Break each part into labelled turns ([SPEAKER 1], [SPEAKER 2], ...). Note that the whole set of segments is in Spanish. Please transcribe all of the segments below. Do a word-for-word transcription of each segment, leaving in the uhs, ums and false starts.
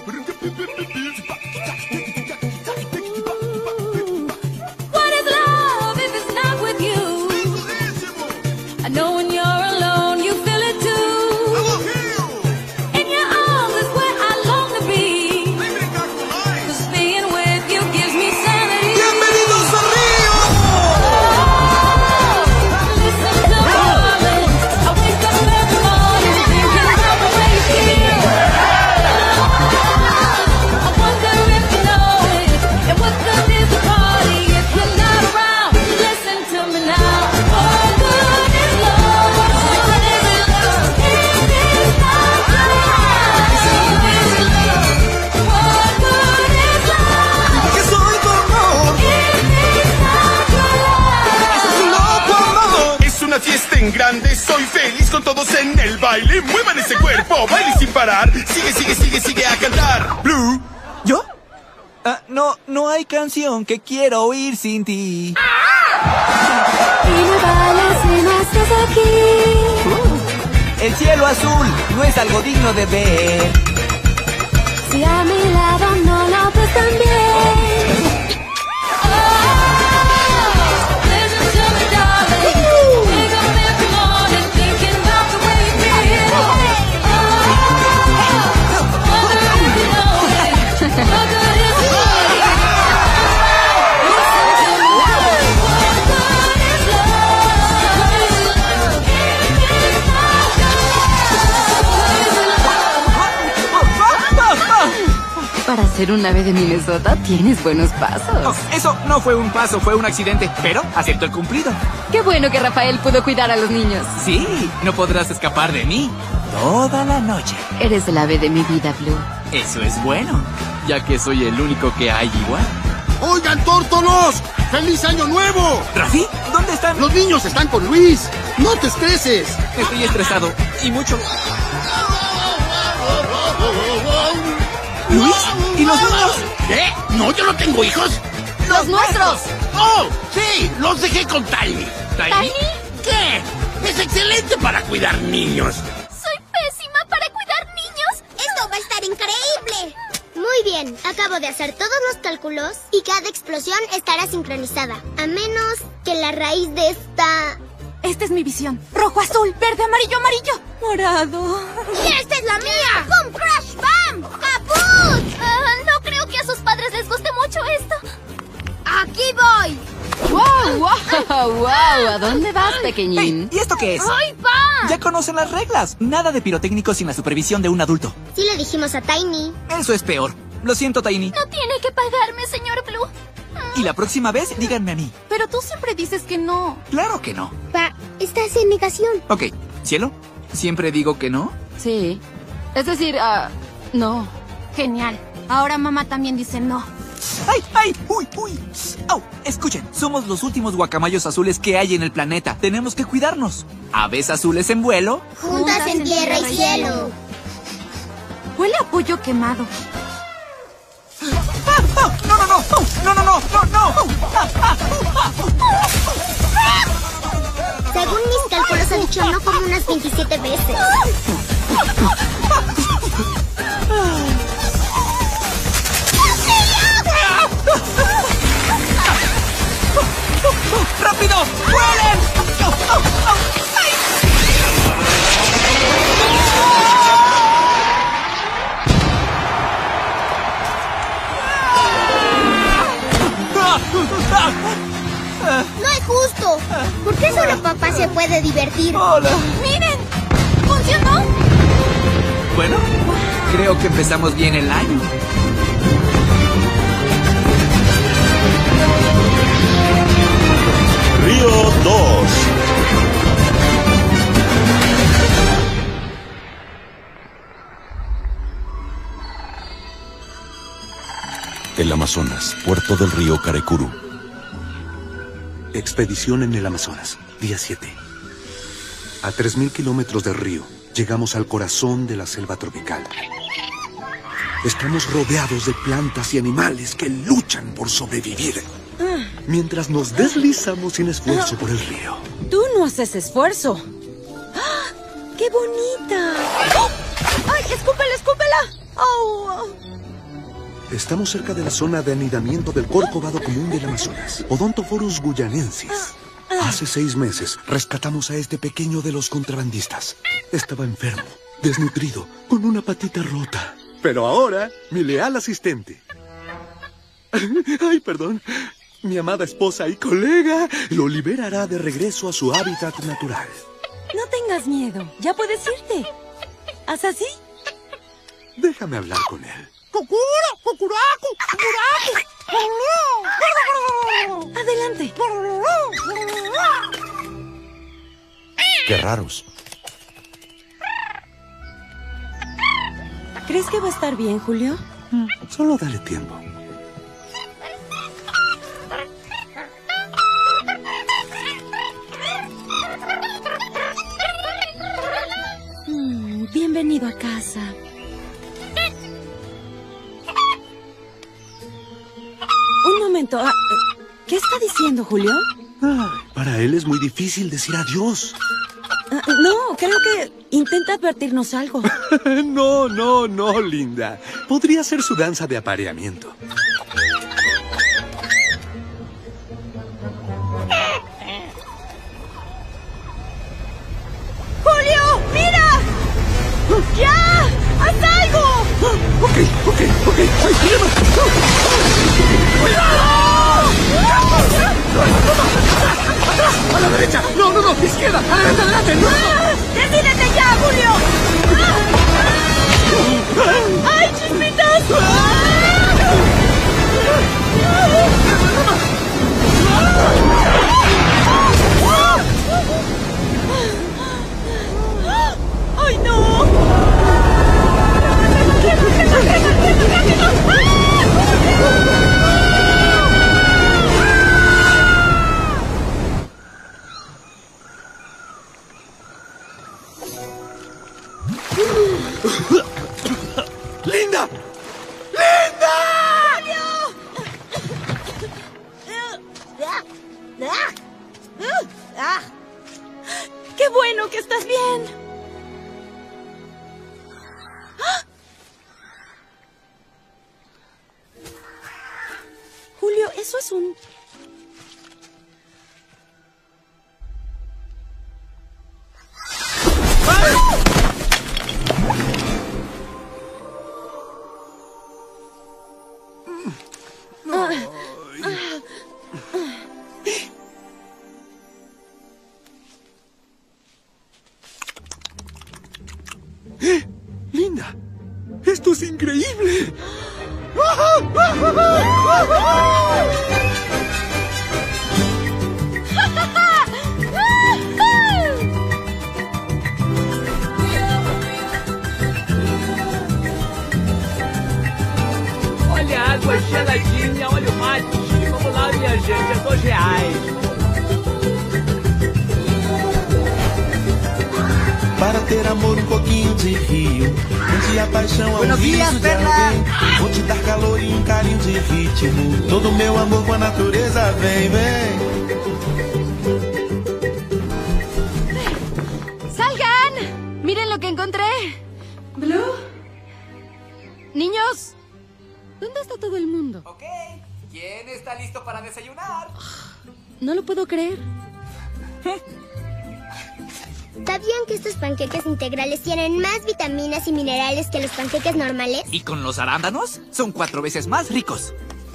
[SPEAKER 1] What is love if it's not with you? I know when you're alone you feel it too. In your arms is where I long to be. 'Cause being with you gives me sanity.
[SPEAKER 2] ¡Bienvenidos a Río!
[SPEAKER 1] Oh, listen to me, darling. I wake up every morning thinking about the way you feel. I wonder if you know it. And what good is the party if you're not around? Listen to me now. What good is love? What good is love? It is not love. So is love. What good is love?
[SPEAKER 2] ¡Que soy tu amor!
[SPEAKER 1] It is not love.
[SPEAKER 2] ¡Loco amor!
[SPEAKER 3] Es una fiesta en grande, soy feliz con todos en el baile. Muevan ese cuerpo, baile sin parar. Sigue, sigue, sigue, sigue a cantar. Blue.
[SPEAKER 4] ¿Yo? Ah, no, no hay canción que quiero oír sin ti.
[SPEAKER 1] Y no vale si no estás aquí.
[SPEAKER 4] El cielo azul no es algo digno de ver.
[SPEAKER 1] Si a mi lado no lo ves tan bien. Oh, listen to me, darling. Wake up every morning thinking about the way you feel. Oh, wonder if you know it. What good is love? Listen to me, darling. What good is love? It is not love.
[SPEAKER 5] Para ser un ave de Minnesota tienes buenos
[SPEAKER 4] Oh,
[SPEAKER 5] pasos.
[SPEAKER 4] eso no fue un paso, fue un accidente, pero acepto el cumplido.
[SPEAKER 5] Qué bueno que Rafael pudo cuidar a los niños.
[SPEAKER 4] Sí, no podrás escapar de mí toda la noche.
[SPEAKER 5] Eres el ave de mi vida, Blue.
[SPEAKER 4] Eso es bueno, ya que soy el único que hay igual.
[SPEAKER 6] ¡Oigan, tórtolos! ¡Feliz Año Nuevo!
[SPEAKER 4] ¿Rafi? ¿Dónde están?
[SPEAKER 6] Los niños están con Luis. ¡No te estreses!
[SPEAKER 4] Estoy estresado y mucho. ¿Luis? ¿Y los niños?
[SPEAKER 6] ¿Qué? ¿No, yo no tengo hijos?
[SPEAKER 4] ¡Los nuestros!
[SPEAKER 6] ¡Oh, sí! Los dejé con Tiny.
[SPEAKER 4] ¿Tiny?
[SPEAKER 6] ¿Qué? Es excelente para cuidar niños.
[SPEAKER 1] Soy pésima para cuidar niños.
[SPEAKER 7] ¡Esto va a estar increíble! Muy bien, acabo de hacer todos los cálculos y cada explosión estará sincronizada. A menos que la raíz de esta...
[SPEAKER 1] Esta es mi visión. Rojo, azul, verde, amarillo, amarillo, morado.
[SPEAKER 7] ¡Y esta es la mía! ¡Boom, crash, bam! ¡Caput!
[SPEAKER 1] Ah, no creo que a sus padres les guste mucho esto.
[SPEAKER 7] ¡Aquí voy!
[SPEAKER 5] ¡Wow, wow, wow! ¿A dónde vas,
[SPEAKER 4] Hey,
[SPEAKER 5] pequeñín?
[SPEAKER 4] ¿y esto qué es?
[SPEAKER 1] ¡Ay, pa!
[SPEAKER 4] Ya conocen las reglas. Nada de pirotécnico sin la supervisión de un adulto.
[SPEAKER 7] Sí le dijimos a Tiny.
[SPEAKER 4] Eso es peor. Lo siento, Tiny.
[SPEAKER 1] No tiene que pagarme, señor Blue.
[SPEAKER 4] Y la próxima vez, díganme a mí.
[SPEAKER 1] Pero tú siempre dices que no.
[SPEAKER 4] Claro que no.
[SPEAKER 7] Pa, estás en negación.
[SPEAKER 4] Ok, ¿cielo? ¿Siempre digo que no?
[SPEAKER 5] Sí. Es decir, ah, no.
[SPEAKER 1] Genial. Ahora mamá también dice no.
[SPEAKER 4] ¡Ay, ay! ¡Uy, uy! ¡Au! Escuchen, somos los últimos guacamayos azules que hay en el planeta. Tenemos que cuidarnos. Aves azules en vuelo.
[SPEAKER 7] Juntas en tierra y cielo.
[SPEAKER 1] Huele a pollo quemado.
[SPEAKER 4] ¡Ah! ¡Ah! ¡No, no, no! ¡Oh! ¡No, no, no! ¡No, no! ¡Ah! ¡Ah!
[SPEAKER 7] Según mis cálculos ha dicho no como unas veintisiete veces.
[SPEAKER 4] ¡Rápido! ¡Vuelen! ¡Oh, oh, oh! ¡Ay!
[SPEAKER 7] No es justo. ¿Por qué solo papá se puede divertir?
[SPEAKER 4] ¡Hola!
[SPEAKER 1] ¡Miren! ¿Funcionó?
[SPEAKER 4] Bueno, creo que empezamos bien el año.
[SPEAKER 8] Río dos. El Amazonas, puerto del río Carecuru. Expedición en el Amazonas, día siete. A tres mil kilómetros del río, llegamos al corazón de la selva tropical. Estamos rodeados de plantas y animales que luchan por sobrevivir. Mientras nos deslizamos sin esfuerzo por el río.
[SPEAKER 9] Tú no haces esfuerzo. ¡Ah! ¡Qué bonita! ¡Oh! ¡Ay, escúpela, escúpela! ¡Oh!
[SPEAKER 8] Estamos cerca de la zona de anidamiento del corcovado común del Amazonas, Odontophorus guyanensis. Hace seis meses rescatamos a este pequeño de los contrabandistas. Estaba enfermo, desnutrido, con una patita rota. Pero ahora, mi leal asistente. Ay, perdón. Mi amada esposa y colega lo liberará de regreso a su hábitat natural.
[SPEAKER 9] No tengas miedo. Ya puedes irte. ¿Haz así?
[SPEAKER 8] Déjame hablar con él.
[SPEAKER 9] Adelante.
[SPEAKER 10] Qué raros.
[SPEAKER 9] ¿Crees que va a estar bien, Julio?
[SPEAKER 8] Solo dale tiempo.
[SPEAKER 9] Mm, bienvenido a casa. Un momento. ah, ¿Qué está diciendo, Julio?
[SPEAKER 8] Ay, para él es muy difícil decir adiós.
[SPEAKER 9] Ah, no, creo que intenta advertirnos algo.
[SPEAKER 8] No, no, no, linda. Podría ser su danza de apareamiento.
[SPEAKER 9] ¡Julio! ¡Mira! ¡Ya! ¡Haz algo!
[SPEAKER 8] Ok, ok, ok. ¡Hay problema!
[SPEAKER 9] ¡Cuidado!
[SPEAKER 8] ¡A la derecha! ¡No, no, no! ¡Izquierda! ¡Adelante, adelante! ¡No!
[SPEAKER 9] ¡Decídete ya, Julio! ¡Ay, chispitas! ¡Ay, no!
[SPEAKER 8] ¡Linda! ¡Linda!
[SPEAKER 9] ¡Qué bueno que estás bien! Julio, eso es un...
[SPEAKER 8] ¡Eh! ¡Linda! ¡Esto es increíble!
[SPEAKER 11] Olha a água geladinha, olha o mate. Vamos lá, minha gente, é dois reais.
[SPEAKER 12] Para ter amor um pouquinho de rio, um dia paixão ao
[SPEAKER 4] Buenos
[SPEAKER 12] riso
[SPEAKER 4] días,
[SPEAKER 12] de
[SPEAKER 4] Perla.
[SPEAKER 12] alguém. Vou te dar calor e um carinho de ritmo. Todo meu amor com a natureza vem, vem.
[SPEAKER 5] ¡Salgan! ¡Miren lo que encontré!
[SPEAKER 9] ¿Blue?
[SPEAKER 5] Niños, ¿dónde está todo el mundo?
[SPEAKER 4] Ok, ¿quién está listo para desayunar?
[SPEAKER 5] No lo puedo creer.
[SPEAKER 7] ¿Sabían que estos panqueques integrales tienen más vitaminas y minerales que los panqueques normales?
[SPEAKER 4] ¿Y con los arándanos? Son cuatro veces más ricos.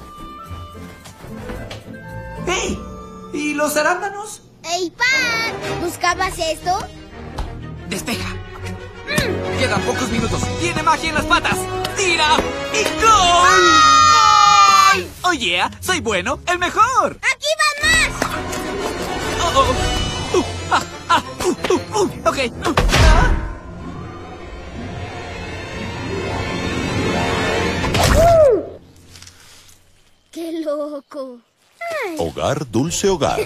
[SPEAKER 4] ¡Hey! ¿Y los arándanos?
[SPEAKER 7] ¡Ey, Pat! ¿Buscabas esto?
[SPEAKER 4] Despeja. Quedan pocos minutos. ¡Tiene magia en las patas! ¡Tira! ¡Y gol! ¡Gol! ¡Oh, yeah! ¡Soy bueno! ¡El mejor!
[SPEAKER 7] ¡Aquí van más!
[SPEAKER 4] ¡Oh, oh! Uh, ah, ah, uh, uh, uh, ok. Uh, ah.
[SPEAKER 7] ¡Qué loco! Ay.
[SPEAKER 10] Hogar, dulce hogar.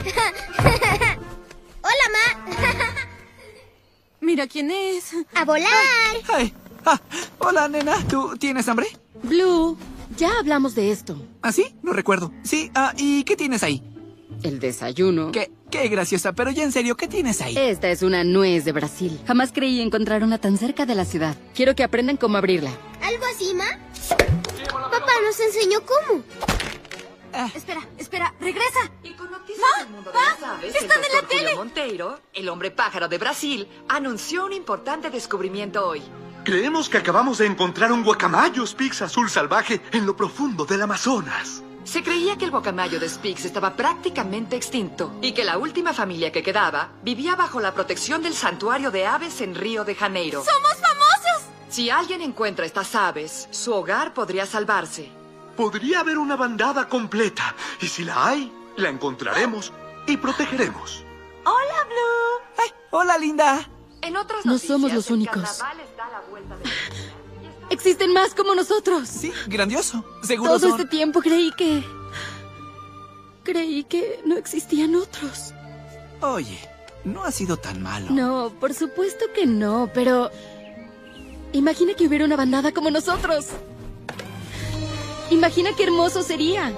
[SPEAKER 7] ¡Hola, Ma!
[SPEAKER 5] Mira quién es.
[SPEAKER 7] ¡A volar!
[SPEAKER 4] Ay, ah, hola, nena. ¿Tú tienes hambre?
[SPEAKER 5] Blue, ya hablamos de esto.
[SPEAKER 4] ¿Ah, sí? No recuerdo. Sí, ah, ¿y qué tienes ahí?
[SPEAKER 5] El desayuno.
[SPEAKER 4] Qué, qué graciosa, pero ya en serio, ¿qué tienes ahí?
[SPEAKER 5] Esta es una nuez de Brasil. Jamás creí encontrar una tan cerca de la ciudad. Quiero que aprendan cómo abrirla.
[SPEAKER 7] ¿Algo así, Ma? Papá, nos enseñó cómo.
[SPEAKER 13] Espera, espera, regresa.
[SPEAKER 14] Y con noticias
[SPEAKER 13] ¡Ma!
[SPEAKER 14] del mundo de
[SPEAKER 13] ¡Ma!
[SPEAKER 14] las aves,
[SPEAKER 13] ¡Están
[SPEAKER 14] el
[SPEAKER 13] en la
[SPEAKER 14] doctor Julio
[SPEAKER 13] tele!
[SPEAKER 14] Monteiro, el hombre pájaro de Brasil, anunció un importante descubrimiento hoy.
[SPEAKER 8] Creemos que acabamos de encontrar un guacamayo Spix azul salvaje en lo profundo del Amazonas.
[SPEAKER 14] Se creía que el guacamayo de Spix estaba prácticamente extinto y que la última familia que quedaba vivía bajo la protección del santuario de aves en Río de Janeiro.
[SPEAKER 13] ¡Somos famosos!
[SPEAKER 14] Si alguien encuentra estas aves, su hogar podría salvarse.
[SPEAKER 8] Podría haber una bandada completa, y si la hay, la encontraremos y protegeremos.
[SPEAKER 4] ¡Hola, Blue! Ay, ¡hola, linda!
[SPEAKER 14] En otras
[SPEAKER 5] No
[SPEAKER 14] noticias,
[SPEAKER 5] somos los
[SPEAKER 14] el
[SPEAKER 5] únicos.
[SPEAKER 14] carnaval está a la vuelta de la esquina.
[SPEAKER 5] Existen más como nosotros.
[SPEAKER 4] Sí, grandioso. Seguro
[SPEAKER 5] Todo
[SPEAKER 4] son...
[SPEAKER 5] este tiempo creí que... Creí que no existían otros.
[SPEAKER 4] Oye, no ha sido tan malo.
[SPEAKER 5] No, por supuesto que no, pero... Imagina que hubiera una bandada como nosotros. Imagina qué hermoso sería.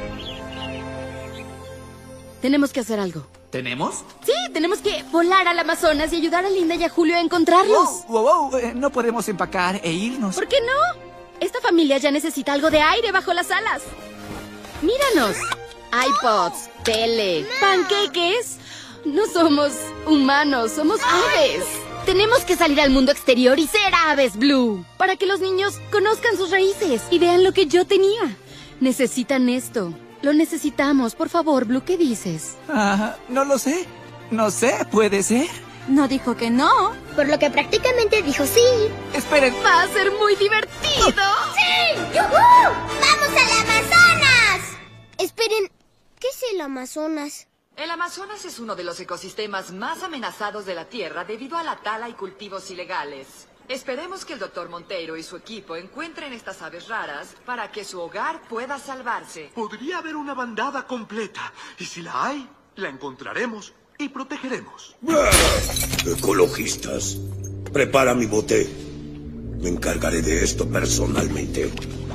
[SPEAKER 5] Tenemos que hacer algo.
[SPEAKER 4] ¿Tenemos?
[SPEAKER 5] Sí, tenemos que volar al Amazonas y ayudar a Linda y a Julio a encontrarlos.
[SPEAKER 4] Wow, wow, wow, eh, no podemos empacar e irnos.
[SPEAKER 5] ¿Por qué no? Esta familia ya necesita algo de aire bajo las alas. Míranos. iPods, tele, panqueques. No somos humanos, somos aves. Tenemos que salir al mundo exterior y ser aves, Blue, para que los niños conozcan sus raíces y vean lo que yo tenía. Necesitan esto. Lo necesitamos. Por favor, Blue, ¿qué dices?
[SPEAKER 4] Ah, no lo sé. No sé, puede ser.
[SPEAKER 13] No dijo que no.
[SPEAKER 7] Por lo que prácticamente dijo sí.
[SPEAKER 4] Esperen.
[SPEAKER 5] Va a ser muy divertido.
[SPEAKER 7] ¡Sí! ¡Yujú! ¡Vamos al Amazonas! Esperen, ¿qué es el Amazonas?
[SPEAKER 14] El Amazonas es uno de los ecosistemas más amenazados de la Tierra debido a la tala y cultivos ilegales. Esperemos que el doctor Monteiro y su equipo encuentren estas aves raras para que su hogar pueda salvarse.
[SPEAKER 8] Podría haber una bandada completa, y si la hay, la encontraremos y protegeremos.
[SPEAKER 15] Ecologistas, prepara mi bote. Me encargaré de esto personalmente.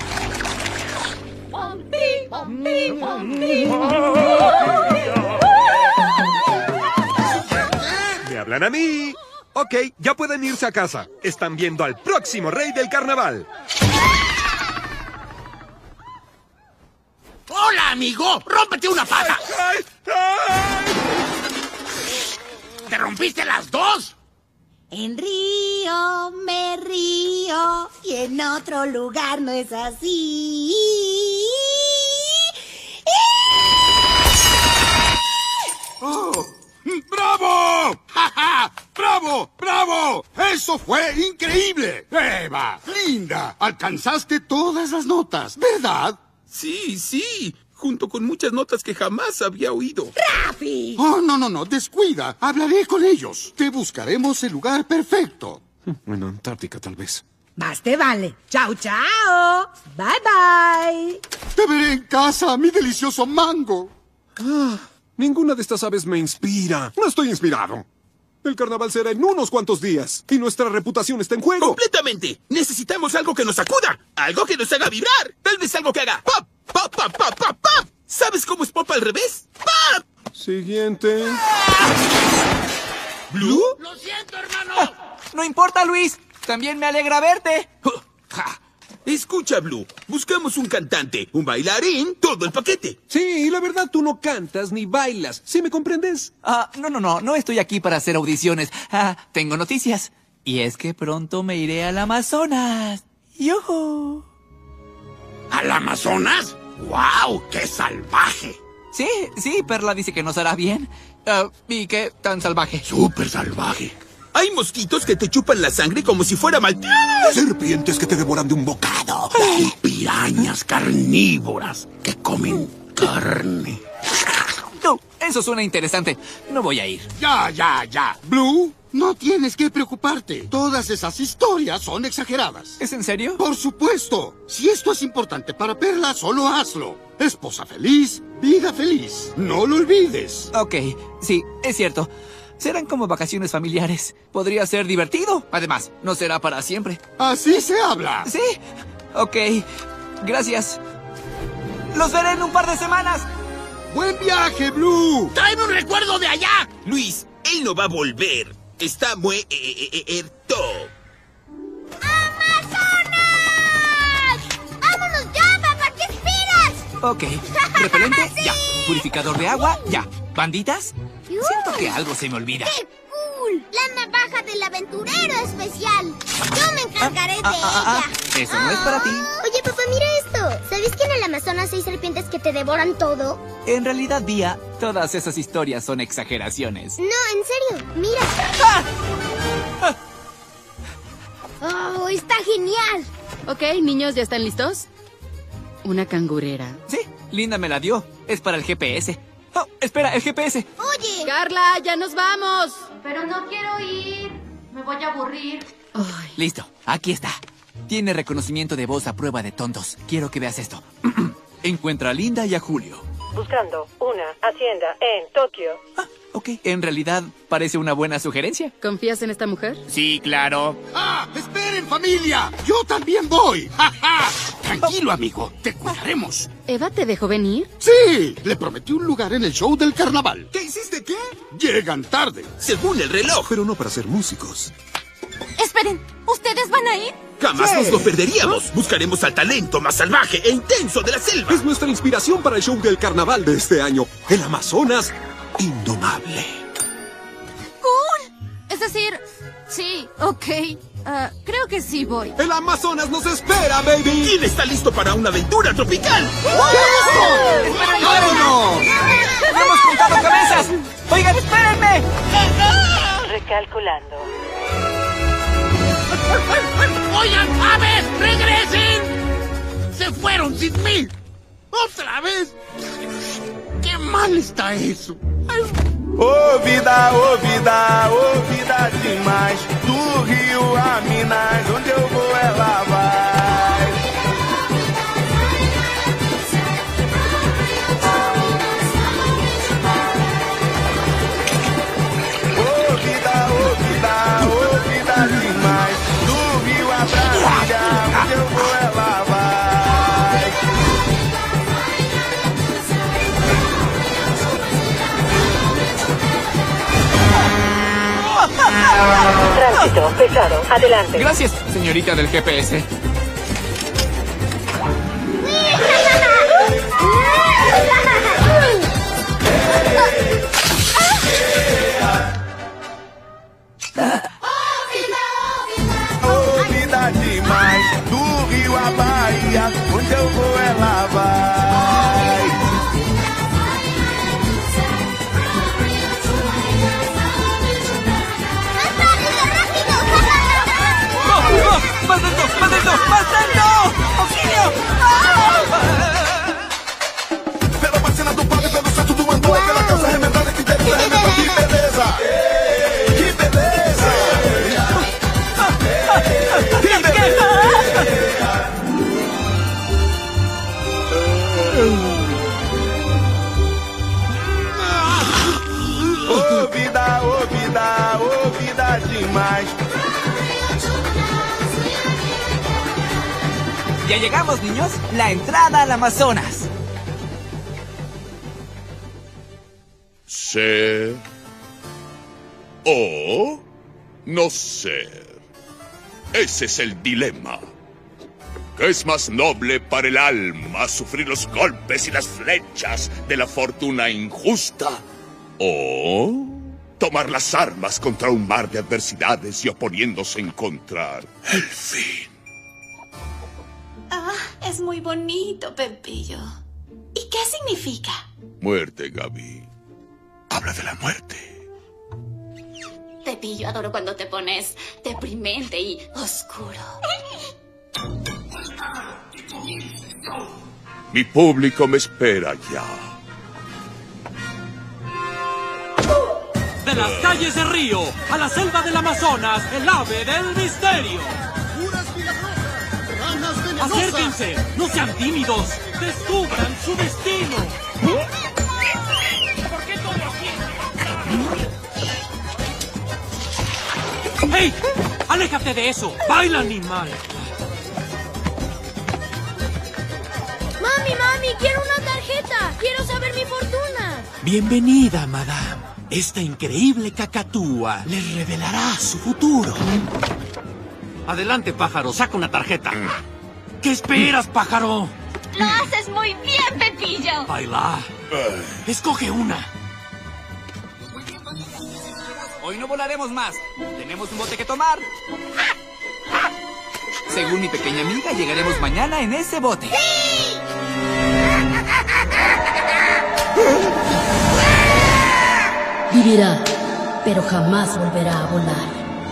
[SPEAKER 16] ¿Me hablan a mí? Ok, ya pueden irse a casa. Están viendo al próximo rey del carnaval.
[SPEAKER 6] ¡Hola, amigo! ¡Rómpete una pata!
[SPEAKER 16] ¡Ay, ay!
[SPEAKER 6] ¿Te rompiste las dos?
[SPEAKER 17] En Río me río y en otro lugar no es así.
[SPEAKER 6] ¡Oh! ¡Bravo! ¡Ja, ja! ¡Bravo! ¡Bravo! ¡Eso fue increíble! Eva, Linda, alcanzaste todas las notas, ¿verdad?
[SPEAKER 3] Sí, sí, junto con muchas notas que jamás había oído.
[SPEAKER 17] ¡Rafi!
[SPEAKER 6] Oh, no, no, no, descuida. Hablaré con ellos. Te buscaremos el lugar perfecto.
[SPEAKER 16] En Antártica, tal vez.
[SPEAKER 17] Más te vale. Chao, chao. Bye, bye.
[SPEAKER 6] Te veré en casa, mi delicioso mango.
[SPEAKER 16] Ah, ninguna de estas aves me inspira. No estoy inspirado. El carnaval será en unos cuantos días y nuestra reputación está en juego.
[SPEAKER 3] ¡Completamente! Necesitamos algo que nos sacuda, algo que nos haga vibrar, tal vez algo que haga pop, pop, pop, pop, pop, pop. ¿Sabes cómo es pop al revés? ¡Pop!
[SPEAKER 16] Siguiente.
[SPEAKER 3] ¿Blue?
[SPEAKER 6] ¡Lo siento, hermano!
[SPEAKER 4] No importa, Luis. También me alegra verte.
[SPEAKER 3] Oh, ja. Escucha, Blue. Buscamos un cantante, un bailarín, todo el paquete.
[SPEAKER 16] Sí, la verdad tú no cantas ni bailas. ¿Sí me comprendes?
[SPEAKER 4] Ah, no, no, no. No estoy aquí para hacer audiciones. Ah, tengo noticias. Y es que pronto me iré al Amazonas. ¡Yujú!
[SPEAKER 6] ¿Al Amazonas? ¡Guau! ¡Qué salvaje!
[SPEAKER 4] Sí, sí, Perla dice que nos hará bien. Ah, ¿y qué tan salvaje?
[SPEAKER 6] ¡Súper salvaje!
[SPEAKER 3] Hay mosquitos que te chupan la sangre como si fuera mal.
[SPEAKER 15] Serpientes que te devoran de un bocado.
[SPEAKER 6] Y pirañas carnívoras que comen carne.
[SPEAKER 4] No, eso suena interesante. No voy a ir.
[SPEAKER 6] Ya, ya, ya. Blue, no tienes que preocuparte. Todas esas historias son exageradas.
[SPEAKER 4] ¿Es en serio?
[SPEAKER 6] Por supuesto. Si esto es importante para Perla, solo hazlo. Esposa feliz, vida feliz. No lo olvides.
[SPEAKER 4] Ok, sí, es cierto. Serán como vacaciones familiares. Podría ser divertido. Además, no será para siempre.
[SPEAKER 6] Así se habla.
[SPEAKER 4] Sí. Ok. Gracias. Los veré en un par de semanas.
[SPEAKER 6] ¡Buen viaje, Blue!
[SPEAKER 3] ¡Tráeme un recuerdo de allá! Luis, él no va a volver. Está muerto.
[SPEAKER 7] ¡Amazonas! ¡Vámonos ya, papá!
[SPEAKER 4] Ok. Repelente, ya. Purificador de agua, ya. ¿Banditas? Siento que algo se me olvida.
[SPEAKER 7] ¡Qué cool! La navaja del aventurero especial. Yo me encargaré
[SPEAKER 4] Ah,
[SPEAKER 7] de
[SPEAKER 4] ah, ah,
[SPEAKER 7] ella.
[SPEAKER 4] ah. Eso no es para ti.
[SPEAKER 7] Oye, papá, mira esto. ¿Sabes que en el Amazonas hay serpientes que te devoran todo?
[SPEAKER 4] En realidad, Día, todas esas historias son exageraciones.
[SPEAKER 7] No, en serio. Mira. ¡Oh, está genial!
[SPEAKER 5] Ok, niños, ¿ya están listos? Una cangurera.
[SPEAKER 4] Sí, Linda me la dio. Es para el G P S. Oh, espera, el G P S.
[SPEAKER 7] Oye.
[SPEAKER 5] Carla, ya nos vamos.
[SPEAKER 13] Pero no quiero ir. Me voy a aburrir.
[SPEAKER 4] Listo, aquí está. Tiene reconocimiento de voz a prueba de tontos. Quiero que veas esto. Encuentra a Linda y a Julio.
[SPEAKER 18] Buscando una hacienda en Tokio.
[SPEAKER 4] Ok, en realidad parece una buena sugerencia.
[SPEAKER 5] ¿Confías en esta mujer?
[SPEAKER 4] Sí, claro.
[SPEAKER 6] ¡Ah! ¡Esperen, familia! ¡Yo también voy! ¡Ja, ja! Tranquilo, amigo. Te cuidaremos.
[SPEAKER 5] ¿Eva te dejó venir?
[SPEAKER 6] Sí, le prometí un lugar en el show del carnaval.
[SPEAKER 3] ¿Qué hiciste qué?
[SPEAKER 6] Llegan tarde.
[SPEAKER 3] Según el reloj.
[SPEAKER 16] Pero no para ser músicos.
[SPEAKER 13] Esperen, ¿ustedes van a ir?
[SPEAKER 3] Jamás
[SPEAKER 16] Sí.
[SPEAKER 3] nos lo perderíamos. Buscaremos al talento más salvaje e intenso de la selva.
[SPEAKER 16] Es nuestra inspiración para el show del carnaval de este año. El Amazonas indomable.
[SPEAKER 13] ¡Cool! Es decir, sí, ok. Ah, creo que sí voy.
[SPEAKER 16] El Amazonas nos espera, baby.
[SPEAKER 3] ¿Quién está listo para una aventura tropical?
[SPEAKER 4] ¡Vámonos! ¡No hemos juntado cabezas! ¡Oigan, espérenme!
[SPEAKER 18] Recalculando.
[SPEAKER 2] ¡Oigan, aves! ¡Regresen! ¡Se fueron sin mí! ¿Otra vez? ¡Qué mal está eso!
[SPEAKER 12] Ô vida, ô vida, ô vida demais. Do Rio a Minas, onde eu vou ela vai. Ô vida, ô vida, ô vida demais. Do Rio a Brasília, onde eu vou ela vai.
[SPEAKER 18] Tránsito pesado. Adelante.
[SPEAKER 4] Gracias, señorita del G P S.
[SPEAKER 12] Ô vida demais, do Rio à Bahia, onde eu vou ela vai.
[SPEAKER 4] ¡Más lento! ¡Más lento! ¡Más lento! ¡Auxilio!
[SPEAKER 12] Pela vacina do padre, pelo certo do mandou, pela calça remendada que teve o remendo. Que beleza! Que beleza! Que beleza! Ô vida, ô vida, ô vida demais.
[SPEAKER 4] Ya llegamos, niños. La entrada al Amazonas.
[SPEAKER 19] ¿Ser o no ser? Ese es el dilema. ¿Qué es más noble para el alma, sufrir los golpes y las flechas de la fortuna injusta? ¿O tomar las armas contra un mar de adversidades y oponiéndose encontrar el fin?
[SPEAKER 20] Ah, es muy bonito, Pepillo. ¿Y qué significa?
[SPEAKER 19] Muerte, Gaby. Habla de la muerte.
[SPEAKER 20] Pepillo, adoro cuando te pones deprimente y oscuro.
[SPEAKER 19] Mi público me espera ya.
[SPEAKER 21] De las calles de Río a la selva del Amazonas, el ave del misterio. Acérquense, no sean tímidos, descubran su destino. ¿Por qué todo aquí? ¡Hey! ¡Aléjate de eso! ¡Baila, animal!
[SPEAKER 1] Mami, mami, quiero una tarjeta. Quiero saber mi fortuna.
[SPEAKER 21] Bienvenida, madame. Esta increíble cacatúa les revelará su futuro. Adelante, pájaro, saca una tarjeta. ¿Qué esperas, pájaro?
[SPEAKER 20] Lo haces muy bien, Pepillo.
[SPEAKER 21] Bailar. Escoge una.
[SPEAKER 4] Hoy no volaremos más. Tenemos un bote que tomar. Según mi pequeña amiga, llegaremos mañana en ese bote.
[SPEAKER 7] ¡Sí!
[SPEAKER 11] Vivirá, pero jamás volverá a volar.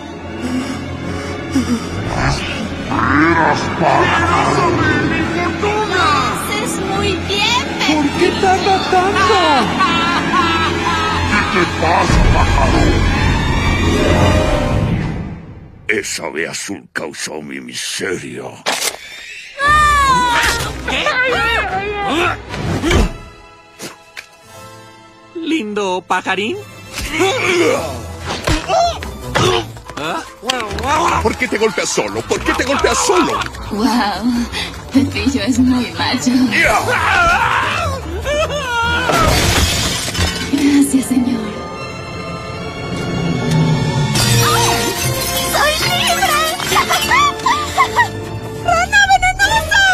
[SPEAKER 20] Lo haces muy bien, Pepillo.
[SPEAKER 21] ¿Por qué tarda tanto?
[SPEAKER 19] ¿Qué te pasa, pájaro? Esa ave azul causó mi miseria.
[SPEAKER 21] ¿Qué? ¿Lindo pajarín?
[SPEAKER 19] ¿Por qué te golpeas solo? ¿Por qué te golpeas solo?
[SPEAKER 20] Wow, Pepillo es muy macho. Gracias, señor.
[SPEAKER 17] ¡Soy libre! ¡Rana venenosa!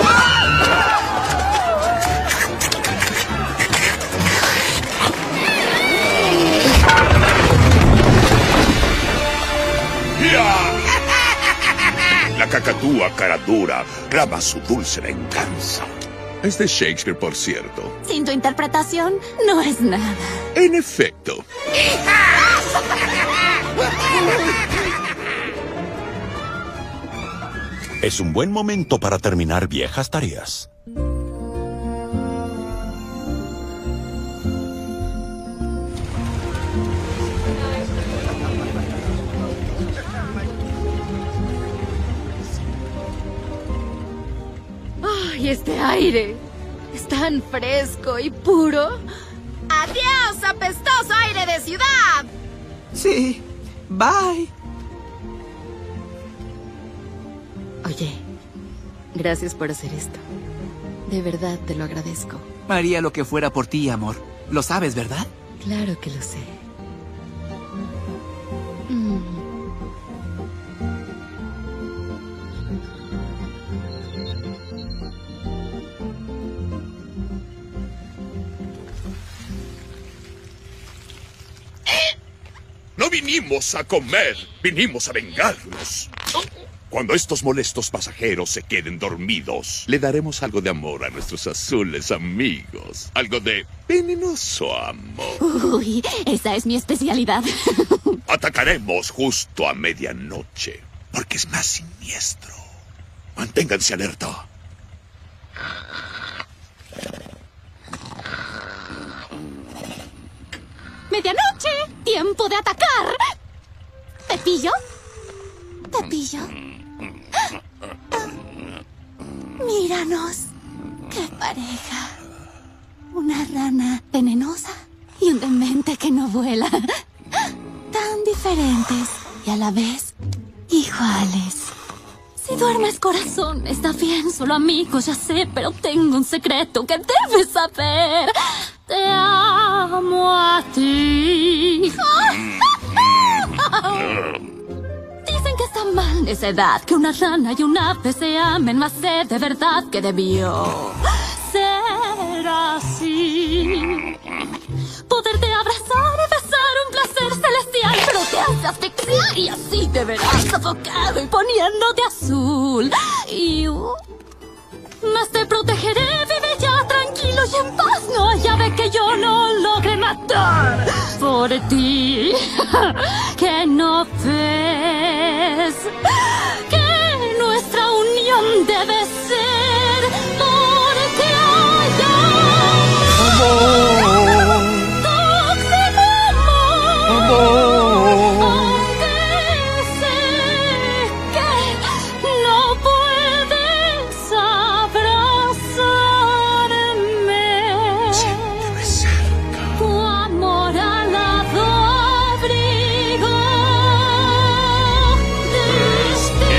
[SPEAKER 19] La cacatúa cara dura clama su dulce venganza. Es de Shakespeare, por cierto.
[SPEAKER 13] Sin tu interpretación, no es nada.
[SPEAKER 19] En efecto.
[SPEAKER 10] Es un buen momento para terminar viejas tareas.
[SPEAKER 5] ¡Ay, este aire! Es tan fresco y puro. ¡Adiós, apestoso aire de ciudad!
[SPEAKER 4] Sí, bye.
[SPEAKER 5] Oye, gracias por hacer esto. De verdad te lo agradezco.
[SPEAKER 4] Haría lo que fuera por ti, amor. Lo sabes, ¿verdad?
[SPEAKER 5] Claro que lo sé. Mm.
[SPEAKER 19] No vinimos a comer, vinimos a vengarnos. Cuando estos molestos pasajeros se queden dormidos, le daremos algo de amor a nuestros azules amigos. Algo de venenoso amor.
[SPEAKER 13] Uy, esa es mi especialidad.
[SPEAKER 19] Atacaremos justo a medianoche, porque es más siniestro. Manténganse alerta.
[SPEAKER 13] ¡Medianoche! ¡Tiempo de atacar! ¿Pepillo? ¿Pepillo? Míranos. ¡Qué pareja! Una rana venenosa y un demente que no vuela. Tan diferentes y a la vez iguales. Si duermes, corazón, está bien, solo amigos, ya sé, pero tengo un secreto que debes saber. Te amo a ti. Dicen que está mal esa edad, que una rana y un ave se amen, más sé de verdad que debió ser así. Poderte abrazar y besar, un placer celestial, pero te hace asfixiar y así te verás sofocado y poniéndote azul. Y uh, más te protegeré, vive ya tranquilo y en paz. No hay ave que yo no logre matar por ti. Que no ves que nuestra unión debe ser porque hay amor. Aunque sé que no puedes abrazarme, siénteme cerca. Tu amor alado abrigo destino.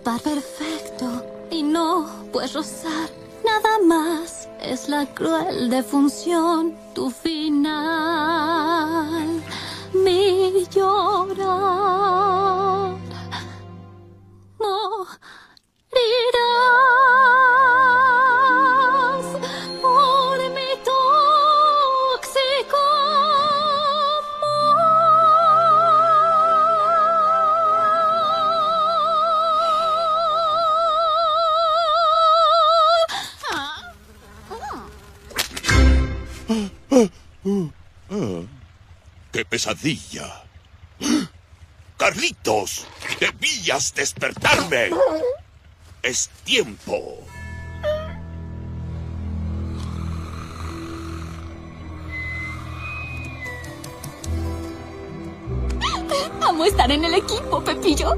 [SPEAKER 13] par perfecto y no puedes rozar nada más. Es la cruel defunción, tu final, mi llorar. Morirás por mi tóxico
[SPEAKER 19] ¡Qué pesadilla! ¡Carlitos! ¡Debías despertarme! ¡Es tiempo!
[SPEAKER 13] Amo estar en el equipo, Pepillo.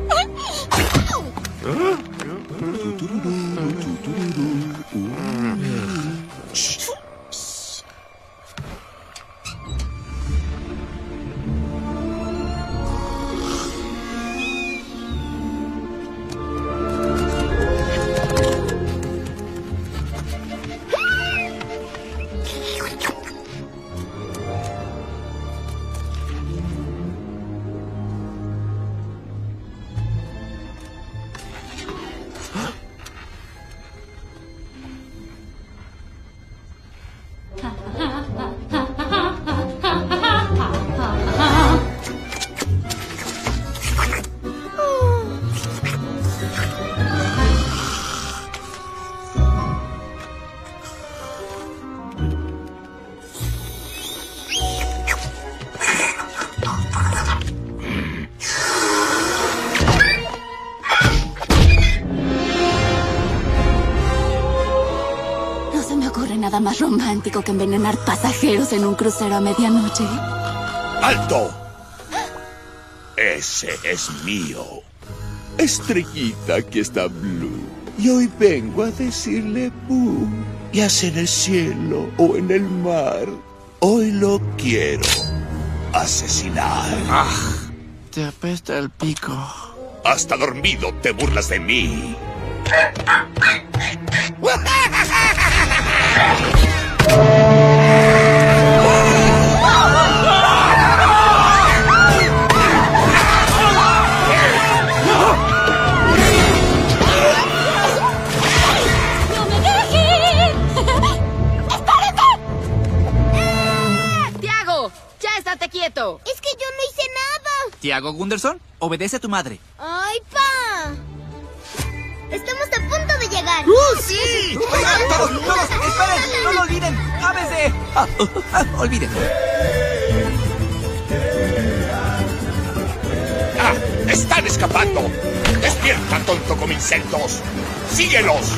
[SPEAKER 13] Nada más romántico que envenenar pasajeros en un crucero a medianoche.
[SPEAKER 19] ¡Alto! Ese es mío. Estrellita, aquí está Blue. Y hoy vengo a decirle Boo. Ya sea en el cielo o en el mar, hoy lo quiero asesinar.
[SPEAKER 2] Ah, te apesta el pico.
[SPEAKER 19] Hasta dormido te burlas de mí.
[SPEAKER 5] ¡Tiago! ¡Ya estate quieto!
[SPEAKER 7] Es que yo no hice nada.
[SPEAKER 4] Tiago Gunderson, obedece a tu madre.
[SPEAKER 7] ¡Ay, pa! Estamos a punto de llegar.
[SPEAKER 2] ¡Uh, sí!
[SPEAKER 4] Oigan, todos, todos, esperen, no lo olviden. ¡Ábese! Ah, uh, ah, olviden.
[SPEAKER 19] ¡Ah! ¡Están escapando! ¡Despierta, tonto como insectos! ¡Síguelos!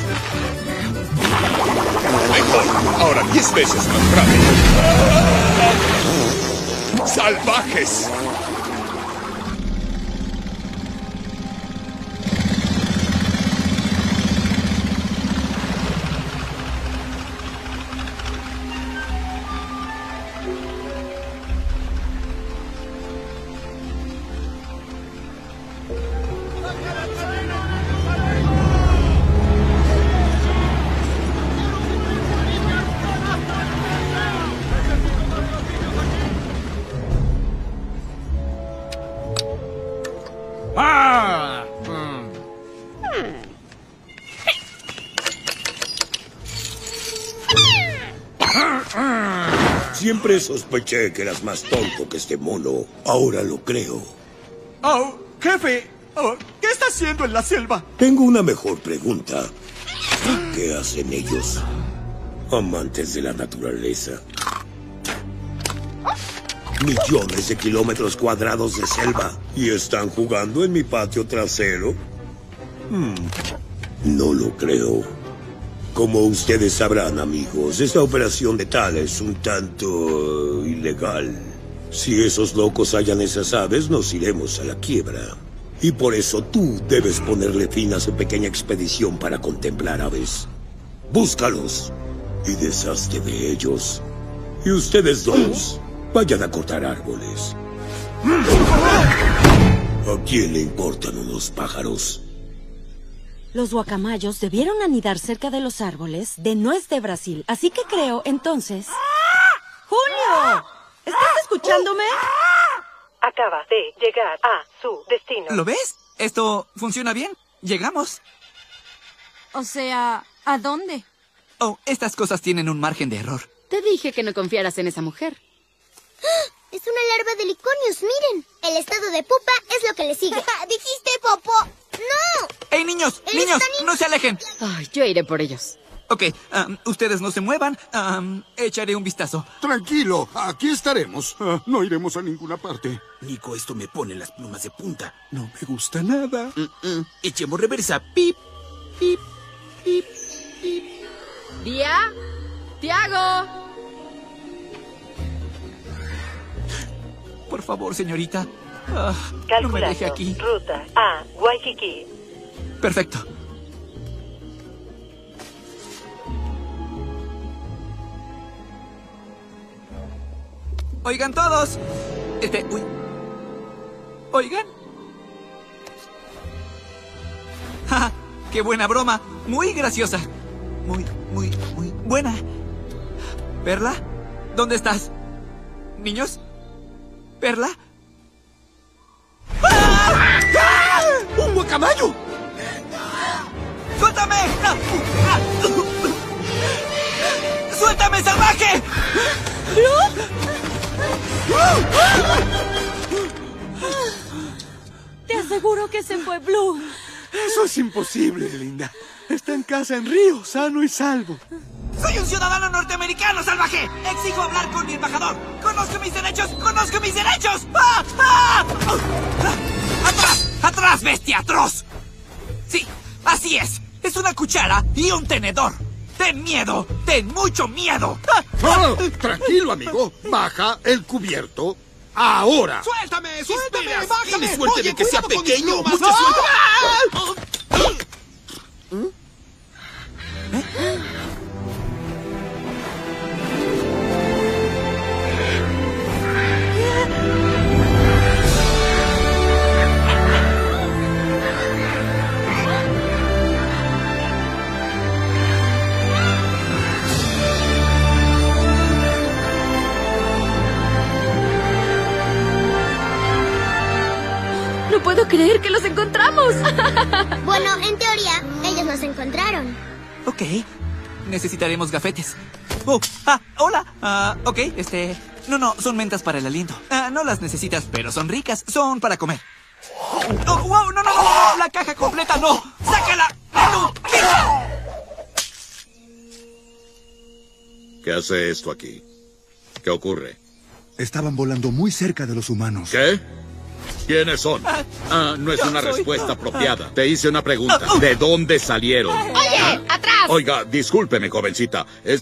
[SPEAKER 19] Mejor, ahora diez veces más rápido. ¡Salvajes!
[SPEAKER 2] ¡Ah!
[SPEAKER 15] Siempre sospeché que eras más tonto que este mono. Ahora lo creo.
[SPEAKER 21] Oh, jefe, oh, ¿qué está haciendo en la selva?
[SPEAKER 15] Tengo una mejor pregunta. ¿Qué hacen ellos? Amantes de la naturaleza. Millones de kilómetros cuadrados de selva. ¿Y están jugando en mi patio trasero? Hmm, no lo creo. Como ustedes sabrán, amigos, esta operación de tal es un tanto ilegal. Si esos locos hallan esas aves, nos iremos a la quiebra. Y por eso tú debes ponerle fin a su pequeña expedición para contemplar aves. Búscalos y deshazte de ellos. Y ustedes dos, vayan a cortar árboles. ¿A quién le importan unos pájaros?
[SPEAKER 9] Los guacamayos debieron anidar cerca de los árboles de nuez de Brasil. Así que creo, entonces... ¡Julio! ¿Estás escuchándome?
[SPEAKER 18] Acaba de llegar a su destino.
[SPEAKER 4] ¿Lo ves? ¿Esto funciona bien? Llegamos.
[SPEAKER 13] O sea, ¿a dónde?
[SPEAKER 4] Oh, estas cosas tienen un margen de error.
[SPEAKER 5] Te dije que no confiaras en esa mujer.
[SPEAKER 7] Es una larva de liconios, miren. El estado de pupa es lo que le sigue. ¿Dijiste popó? ¡No!
[SPEAKER 4] ¡Ey, niños!
[SPEAKER 7] Él
[SPEAKER 4] ¡Niños!
[SPEAKER 7] está ni-
[SPEAKER 4] ¡No se alejen!
[SPEAKER 5] Ay, yo iré por ellos.
[SPEAKER 4] Ok, um, ustedes no se muevan. Um, echaré un vistazo.
[SPEAKER 6] Tranquilo, aquí estaremos. Ah, no iremos a ninguna parte.
[SPEAKER 3] Nico, esto me pone las plumas de punta.
[SPEAKER 16] No me gusta nada.
[SPEAKER 3] Mm, mm. Echemos reversa. Pip, pip, pip, pip.
[SPEAKER 5] ¿Día? ¡Tiago!
[SPEAKER 4] Por favor, señorita. Ah, no me deje
[SPEAKER 18] Calculando.
[SPEAKER 4] aquí.
[SPEAKER 18] Ruta a Waikiki.
[SPEAKER 4] Perfecto. Oigan todos. Este, uy. Oigan. Ja, qué buena broma. Muy graciosa. Muy, muy, muy buena. Perla, ¿dónde estás? ¿Niños? ¿Perla? ¡Ah! ¡Ah!
[SPEAKER 3] ¡Un guacamayo!
[SPEAKER 4] ¡Suéltame! ¡Ah! ¡Ah! ¡Suéltame, salvaje!
[SPEAKER 9] Te aseguro que se fue Blue.
[SPEAKER 16] Eso es imposible, Linda. Está en casa en Río, sano y salvo.
[SPEAKER 4] ¡Soy un ciudadano norteamericano, salvaje! ¡Exijo hablar con mi embajador! ¡Conozco mis derechos! ¡Conozco mis derechos! ¡Ah! ¡Ah! ¡Ah! ¡Atrás! ¡Atrás, bestia atroz! Sí, así es. Es una cuchara y un tenedor. ¡Ten miedo! ¡Ten mucho miedo! ¡Ah!
[SPEAKER 6] Ah, tranquilo, amigo. Baja el cubierto. ¡Ahora!
[SPEAKER 3] ¡Suéltame! ¡Suéltame!
[SPEAKER 6] Esperas.
[SPEAKER 3] ¡Bájame!
[SPEAKER 6] Tienes suerte
[SPEAKER 3] Oye,
[SPEAKER 6] de que sea
[SPEAKER 3] cuidado con mis
[SPEAKER 6] pequeño.
[SPEAKER 3] plumas.
[SPEAKER 6] Mucha
[SPEAKER 3] ¡Ah!
[SPEAKER 6] suerte.
[SPEAKER 5] No puedo creer que los encontramos.
[SPEAKER 7] Bueno, en teoría, ellos nos encontraron.
[SPEAKER 4] Ok. Necesitaremos gafetes. Oh, ah, hola. Ah, ok, este... No, no, son mentas para el aliento. Ah, no las necesitas, pero son ricas. Son para comer. Oh, wow, no, no, no, no, la caja completa, no. ¡Sácala! ¡No!
[SPEAKER 15] ¿Qué hace esto aquí? ¿Qué ocurre?
[SPEAKER 8] Estaban volando muy cerca de los humanos.
[SPEAKER 15] ¿Qué? ¿Quiénes son? Ah, no es una respuesta apropiada. Te hice una pregunta. ¿De dónde salieron?
[SPEAKER 5] ¡Oye! ¡Atrás!
[SPEAKER 15] Oiga, discúlpeme, jovencita. Es...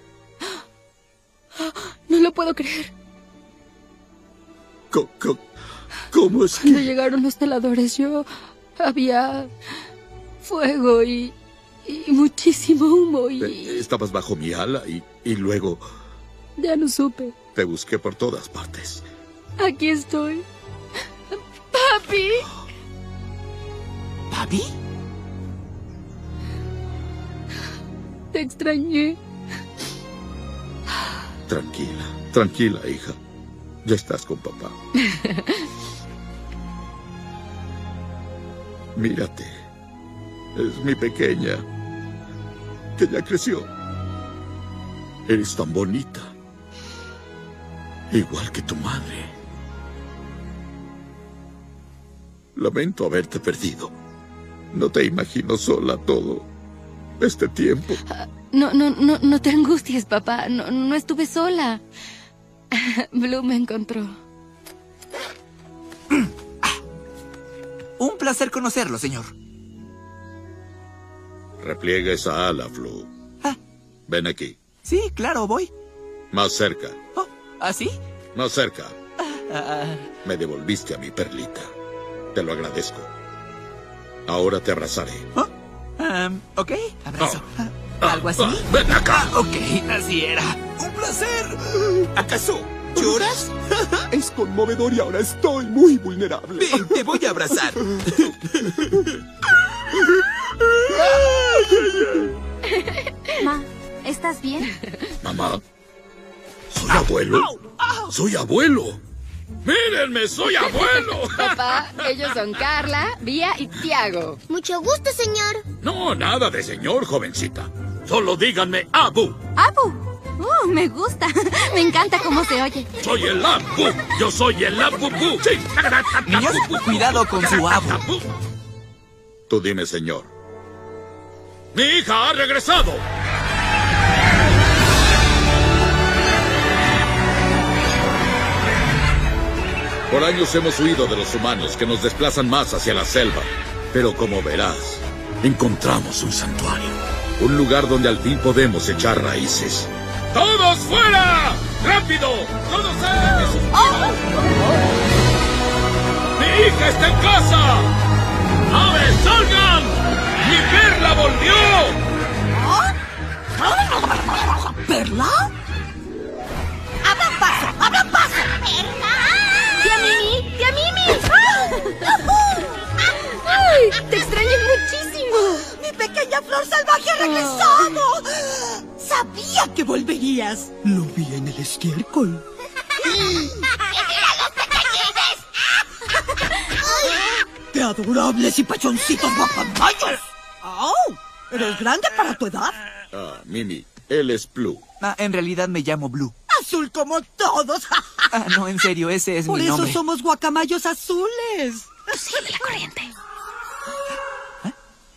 [SPEAKER 5] No lo puedo creer.
[SPEAKER 15] Co- co- ¿Cómo es
[SPEAKER 5] Cuando
[SPEAKER 15] que...?
[SPEAKER 5] llegaron los taladores, yo... Había... fuego y... y muchísimo humo y...
[SPEAKER 15] Eh, Estabas bajo mi ala y, y luego
[SPEAKER 5] Ya no supe.
[SPEAKER 15] te busqué por todas partes.
[SPEAKER 5] Aquí estoy. ¡Papi!
[SPEAKER 4] ¿Papi?
[SPEAKER 5] Te extrañé.
[SPEAKER 15] Tranquila, tranquila, hija. Ya estás con papá. Mírate. Es mi pequeña, que ya creció. Eres tan bonita. Igual que tu madre. Lamento haberte perdido. No te imagino sola todo este tiempo.
[SPEAKER 5] No, no, no, no te angusties, papá. No, no estuve sola. Blue me encontró.
[SPEAKER 4] Un placer conocerlo, señor.
[SPEAKER 15] Repliega esa ala, Flu. Ven aquí.
[SPEAKER 4] Sí, claro, voy.
[SPEAKER 15] Más cerca.
[SPEAKER 4] ¿Así?
[SPEAKER 15] Más cerca.
[SPEAKER 4] Ah,
[SPEAKER 15] Me devolviste a mi perlita. Te lo agradezco. Ahora te abrazaré.
[SPEAKER 4] um, ok, abrazo.
[SPEAKER 15] Ah,
[SPEAKER 4] ¿Algo así?
[SPEAKER 15] ah, ven acá.
[SPEAKER 4] Ah, ok, así era. ¡Un placer!
[SPEAKER 3] ¿Acaso lloras?
[SPEAKER 16] Es conmovedor y ahora estoy muy vulnerable.
[SPEAKER 3] Ven, te voy a abrazar.
[SPEAKER 13] ¿Estás bien?
[SPEAKER 15] Mamá, ¿soy abuelo? ¡Soy abuelo! ¡Mírenme, soy abuelo!
[SPEAKER 5] Papá, ellos son Carla, Vía y Tiago.
[SPEAKER 7] Mucho gusto, señor.
[SPEAKER 15] No, nada de señor, jovencita. Solo díganme Abu.
[SPEAKER 13] ¡Abu! Uh, me gusta. Me encanta cómo se oye.
[SPEAKER 15] Soy el Abu. Yo soy el Abu. Sí.
[SPEAKER 4] Niños, cuidado con su Abu.
[SPEAKER 15] Tú dime, señor. ¡Mi hija ha regresado! Por años hemos huido de los humanos que nos desplazan más hacia la selva. Pero como verás, encontramos un santuario. Un lugar donde al fin podemos echar raíces. ¡Todos fuera! ¡Rápido! ¡Todos salen de sus casas! ¡Mi hija está en casa! ¡Aves, salgan! ¡Mi perla volvió!
[SPEAKER 17] ¿Perla? ¡Abran paso! ¡Abran paso!
[SPEAKER 5] ¡Tía Mimi! ¡Tía Mimi! ¡Ay! ¡Te extrañé muchísimo!
[SPEAKER 17] ¡Mi pequeña flor salvaje ha regresado! ¡Sabía que volverías!
[SPEAKER 21] Lo vi en el estiércol.
[SPEAKER 17] ¡Qué adorables y pachoncitos guacamayos! ¡Oh! ¿Eres grande para tu edad?
[SPEAKER 15] Ah, Mimi, él es Blue.
[SPEAKER 4] Ah, en realidad me llamo Blue.
[SPEAKER 17] ¡Azul como todos!
[SPEAKER 4] Ah, no, en serio, ese es
[SPEAKER 17] Por
[SPEAKER 4] mi
[SPEAKER 17] eso
[SPEAKER 4] nombre.
[SPEAKER 17] somos guacamayos azules.
[SPEAKER 5] Sigue la corriente.
[SPEAKER 4] ¿Eh?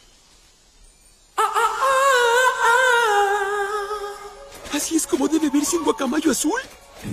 [SPEAKER 3] ¿Así es como debe verse un guacamayo azul?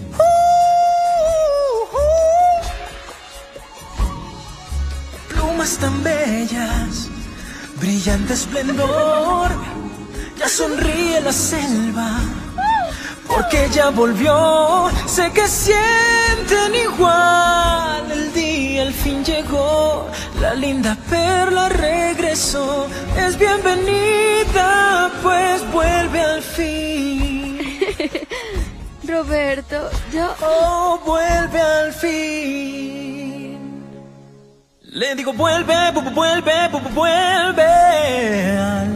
[SPEAKER 21] Plumas tan bellas, brillante esplendor. Ya sonríe la selva, porque ya volvió. Sé que sienten igual. El día al fin llegó. La linda perla regresó. Es bienvenida, pues vuelve al fin.
[SPEAKER 5] Roberto, yo...
[SPEAKER 21] Oh, vuelve al fin. Le digo vuelve, bu- bu- vuelve, bu- bu- vuelve al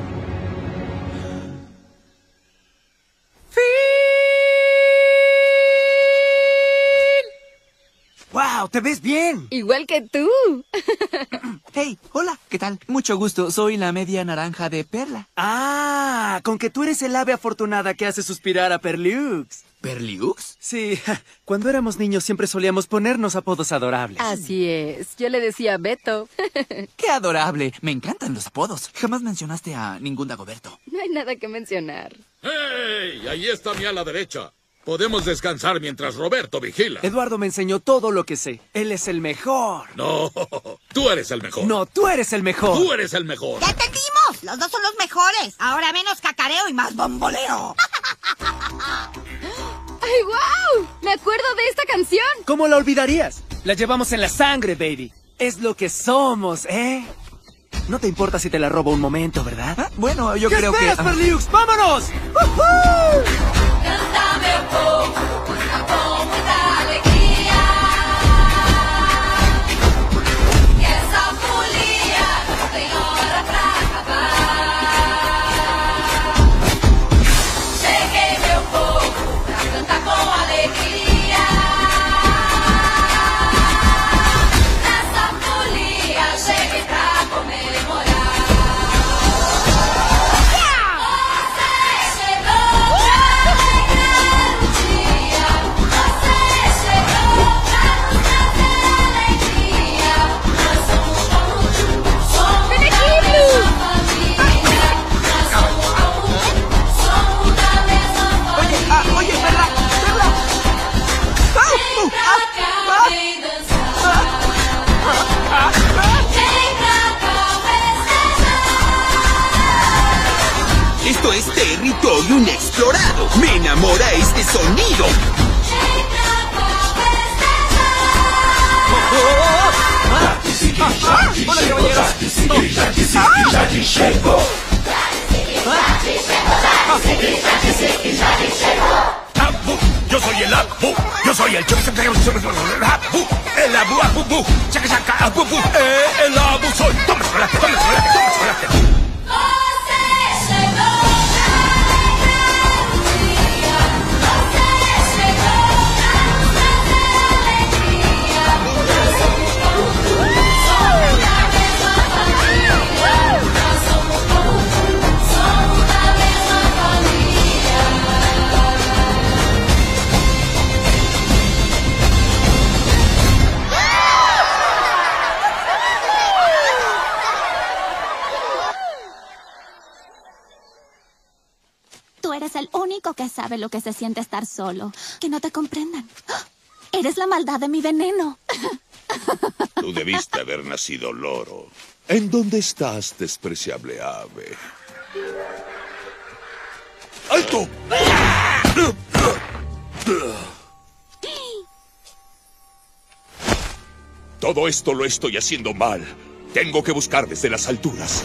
[SPEAKER 21] fin.
[SPEAKER 4] ¡Wow! ¡Te ves bien!
[SPEAKER 5] Igual que tú.
[SPEAKER 4] Hey, hola, ¿qué tal? Mucho gusto, soy la media naranja de Perla.
[SPEAKER 21] Ah, con que tú eres el ave afortunada que hace suspirar a Perliux.
[SPEAKER 4] ¿Perliux?
[SPEAKER 21] Sí, cuando éramos niños siempre solíamos ponernos apodos adorables.
[SPEAKER 5] Así es. Yo le decía Beto.
[SPEAKER 4] ¡Qué adorable! Me encantan los apodos. Jamás mencionaste a ningún Dagoberto.
[SPEAKER 5] No hay nada que mencionar.
[SPEAKER 15] ¡Hey! Ahí está mi ala derecha. Podemos descansar mientras Roberto vigila.
[SPEAKER 21] Eduardo me enseñó todo lo que sé. Él es el mejor.
[SPEAKER 15] No, tú eres el mejor.
[SPEAKER 21] No, tú eres el mejor.
[SPEAKER 15] Tú eres el mejor.
[SPEAKER 17] ¡Ya entendimos! Los dos son los mejores. Ahora menos cacareo y más bomboleo.
[SPEAKER 5] ¡Ay, wow! Me acuerdo de esta canción.
[SPEAKER 21] ¿Cómo la olvidarías? La llevamos en la sangre, baby. Es lo que somos, ¿eh? No te importa si te la robo un momento, ¿verdad?
[SPEAKER 4] Ah, bueno, yo
[SPEAKER 21] ¿Qué
[SPEAKER 4] creo
[SPEAKER 21] esperas,
[SPEAKER 4] que...
[SPEAKER 21] Perliux? ¡Vámonos! ¡Uh-huh!
[SPEAKER 1] Cántame un poco, con mucha alegría. Que esa folia no tem hora pra acabar. Cheguei meu povo pra cantar com alegria. Nessa folia cheguei pra comemorar. Você chegou pra alegrar o dia. Você chegou pra nos trazer alegria. Nós somos como tu, somos da mesma família. Nós somos como tu, somos da mesma
[SPEAKER 4] Oye, ah, oye, Perla, Perla.
[SPEAKER 1] Vem pra cá, vem dançar. Vem pra cá festejar.
[SPEAKER 3] Esto es territorio inexplorado. Me enamora este sonido.
[SPEAKER 1] Vem pra cá festejar.
[SPEAKER 21] ¡Hola, caballeros!
[SPEAKER 15] Abu, yo soy el Abu, yo soy el Abu, el Abu, Abu, bu, chaca, chaca, Abu, bu, eh, el Abu soy. Toma chocolate, toma chocolate, toma chocolate.
[SPEAKER 1] Você chegou pra
[SPEAKER 13] Tú eres el único que sabe lo que se siente estar solo. Que no te comprendan. Eres la maldad de mi veneno.
[SPEAKER 19] Tú debiste haber nacido loro. ¿En dónde estás, despreciable ave? ¡Alto! Todo esto lo estoy haciendo mal. Tengo que buscar desde las alturas.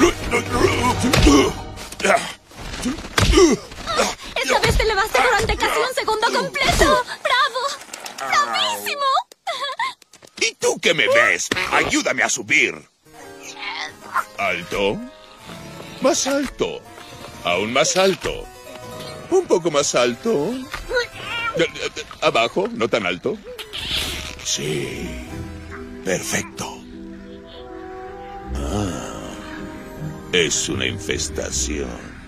[SPEAKER 13] Esta vez te elevaste durante casi un segundo completo. ¡Bravo! ¡Bravísimo!
[SPEAKER 19] ¿Y tú qué me ves? Ayúdame a subir. ¿Alto? Más alto. Aún más alto. Un poco más alto. Abajo, no tan alto. Sí. Perfecto. Ah, es una infestación.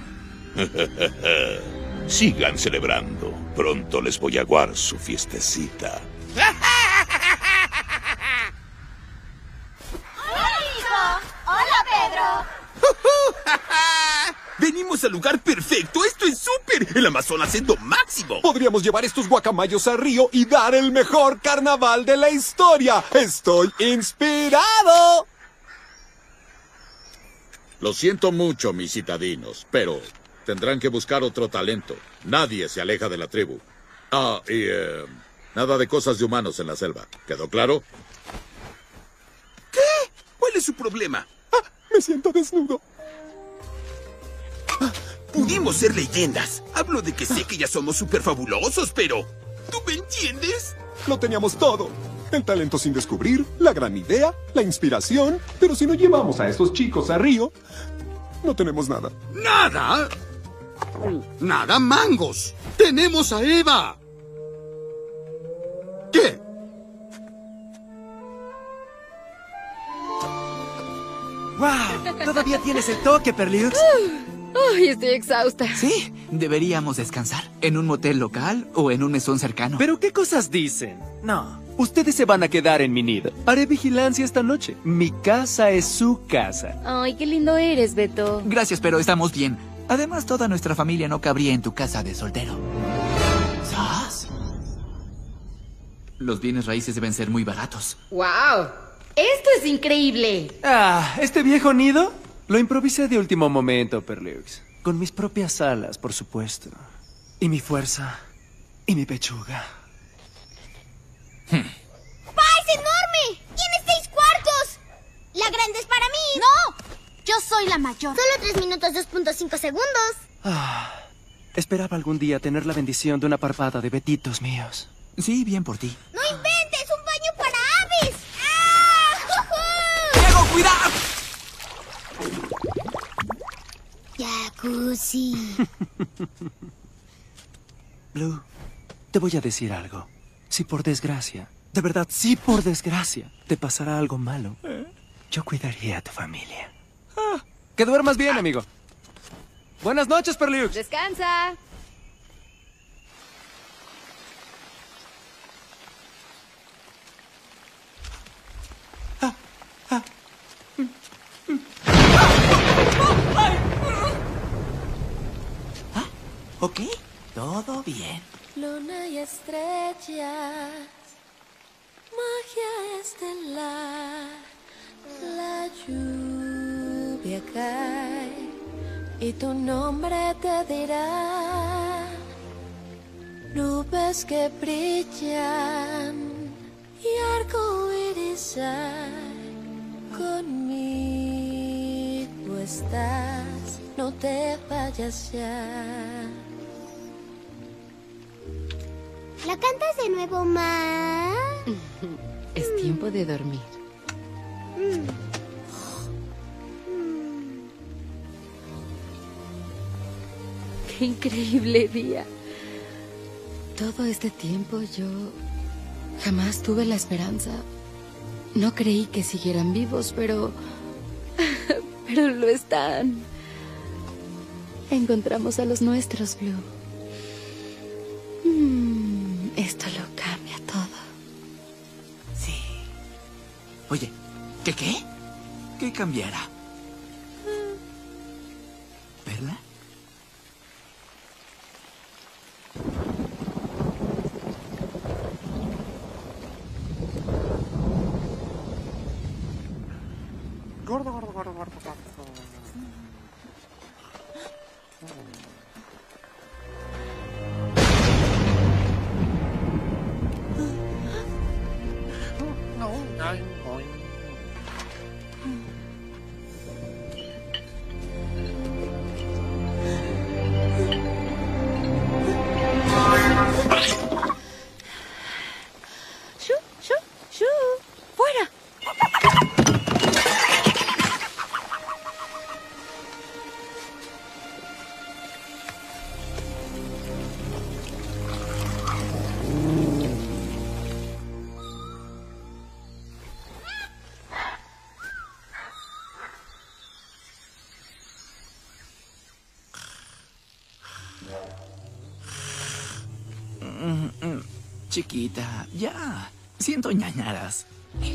[SPEAKER 19] Sigan celebrando. Pronto les voy a aguar su fiestecita.
[SPEAKER 1] ¡Hola, Pedro!
[SPEAKER 3] ¡Venimos al lugar perfecto! ¡Esto es súper! ¡El Amazonas es lo máximo!
[SPEAKER 16] Podríamos llevar estos guacamayos a Río y dar el mejor carnaval de la historia. ¡Estoy inspirado!
[SPEAKER 14] Lo siento mucho, mis citadinos, pero tendrán que buscar otro talento. Nadie se aleja de la tribu. Ah, y eh, nada de cosas de humanos en la selva. ¿Quedó claro?
[SPEAKER 3] ¿Qué? ¿Cuál es su problema?
[SPEAKER 16] Ah, me siento desnudo.
[SPEAKER 3] Pudimos ser leyendas. Hablo de que sé que ya somos súper fabulosos, pero... ¿tú me entiendes?
[SPEAKER 16] Lo teníamos todo. El talento sin descubrir, la gran idea, la inspiración. Pero si no llevamos a estos chicos a Río, no tenemos nada.
[SPEAKER 6] ¿Nada? Nada, mangos. ¡Tenemos a Eva! ¿Qué?
[SPEAKER 4] ¡Wow! ¿Todavía tienes el toque, Perliux?
[SPEAKER 5] Ay, estoy exhausta.
[SPEAKER 4] Sí, deberíamos descansar. ¿En un motel local o en un mesón cercano?
[SPEAKER 21] ¿Pero qué cosas dicen? No, ustedes se van a quedar en mi nido. Haré vigilancia esta noche. Mi casa es su casa.
[SPEAKER 5] Ay, qué lindo eres, Beto.
[SPEAKER 4] Gracias, pero estamos bien. Además, toda nuestra familia no cabría en tu casa de soltero. ¿Sabes? Los bienes raíces deben ser muy baratos.
[SPEAKER 5] ¡Wow! ¡Esto es increíble!
[SPEAKER 21] Ah, ¿este viejo nido? Lo improvisé de último momento, Perliux. Con mis propias alas, por supuesto. Y mi fuerza. Y mi pechuga.
[SPEAKER 7] ¡Pa, es enorme! ¡Tiene seis cuartos! ¡La grande es para mí!
[SPEAKER 13] ¡No! Yo soy la mayor.
[SPEAKER 7] Solo tres minutos dos punto cinco segundos.
[SPEAKER 21] Ah, esperaba algún día tener la bendición de una parvada de betitos míos.
[SPEAKER 4] Sí, bien por ti.
[SPEAKER 7] ¡No inventes! ¡Un baño para aves! ¡Ah!
[SPEAKER 4] ¡Diego, cuidado!
[SPEAKER 7] Jacuzzi.
[SPEAKER 21] Blue, te voy a decir algo. Si por desgracia, de verdad, si por desgracia, te pasará algo malo, yo cuidaría a tu familia. Ah, que duermas bien, amigo. Buenas noches, Perliux.
[SPEAKER 5] Descansa.
[SPEAKER 4] ¿Ok? Todo bien.
[SPEAKER 1] Luna y estrellas, magia estelar, la lluvia cae y tu nombre te dirá. Nubes que brillan y arcoíris hay, conmigo estás, no te vayas ya.
[SPEAKER 7] ¿La cantas de nuevo, Ma?
[SPEAKER 5] Es tiempo de dormir.
[SPEAKER 7] Mm.
[SPEAKER 5] ¡Qué increíble día! Todo este tiempo yo jamás tuve la esperanza. No creí que siguieran vivos, pero... pero lo están. Encontramos a los nuestros, Blue. Mm, esto lo cambia todo.
[SPEAKER 4] Sí. Oye, ¿qué qué? ¿Qué cambiará? ¿Perla?
[SPEAKER 5] ¡Shu, shu, shu! ¡Fuera!
[SPEAKER 4] Mm, mm, Chiquita, ya. Siento ñañaras.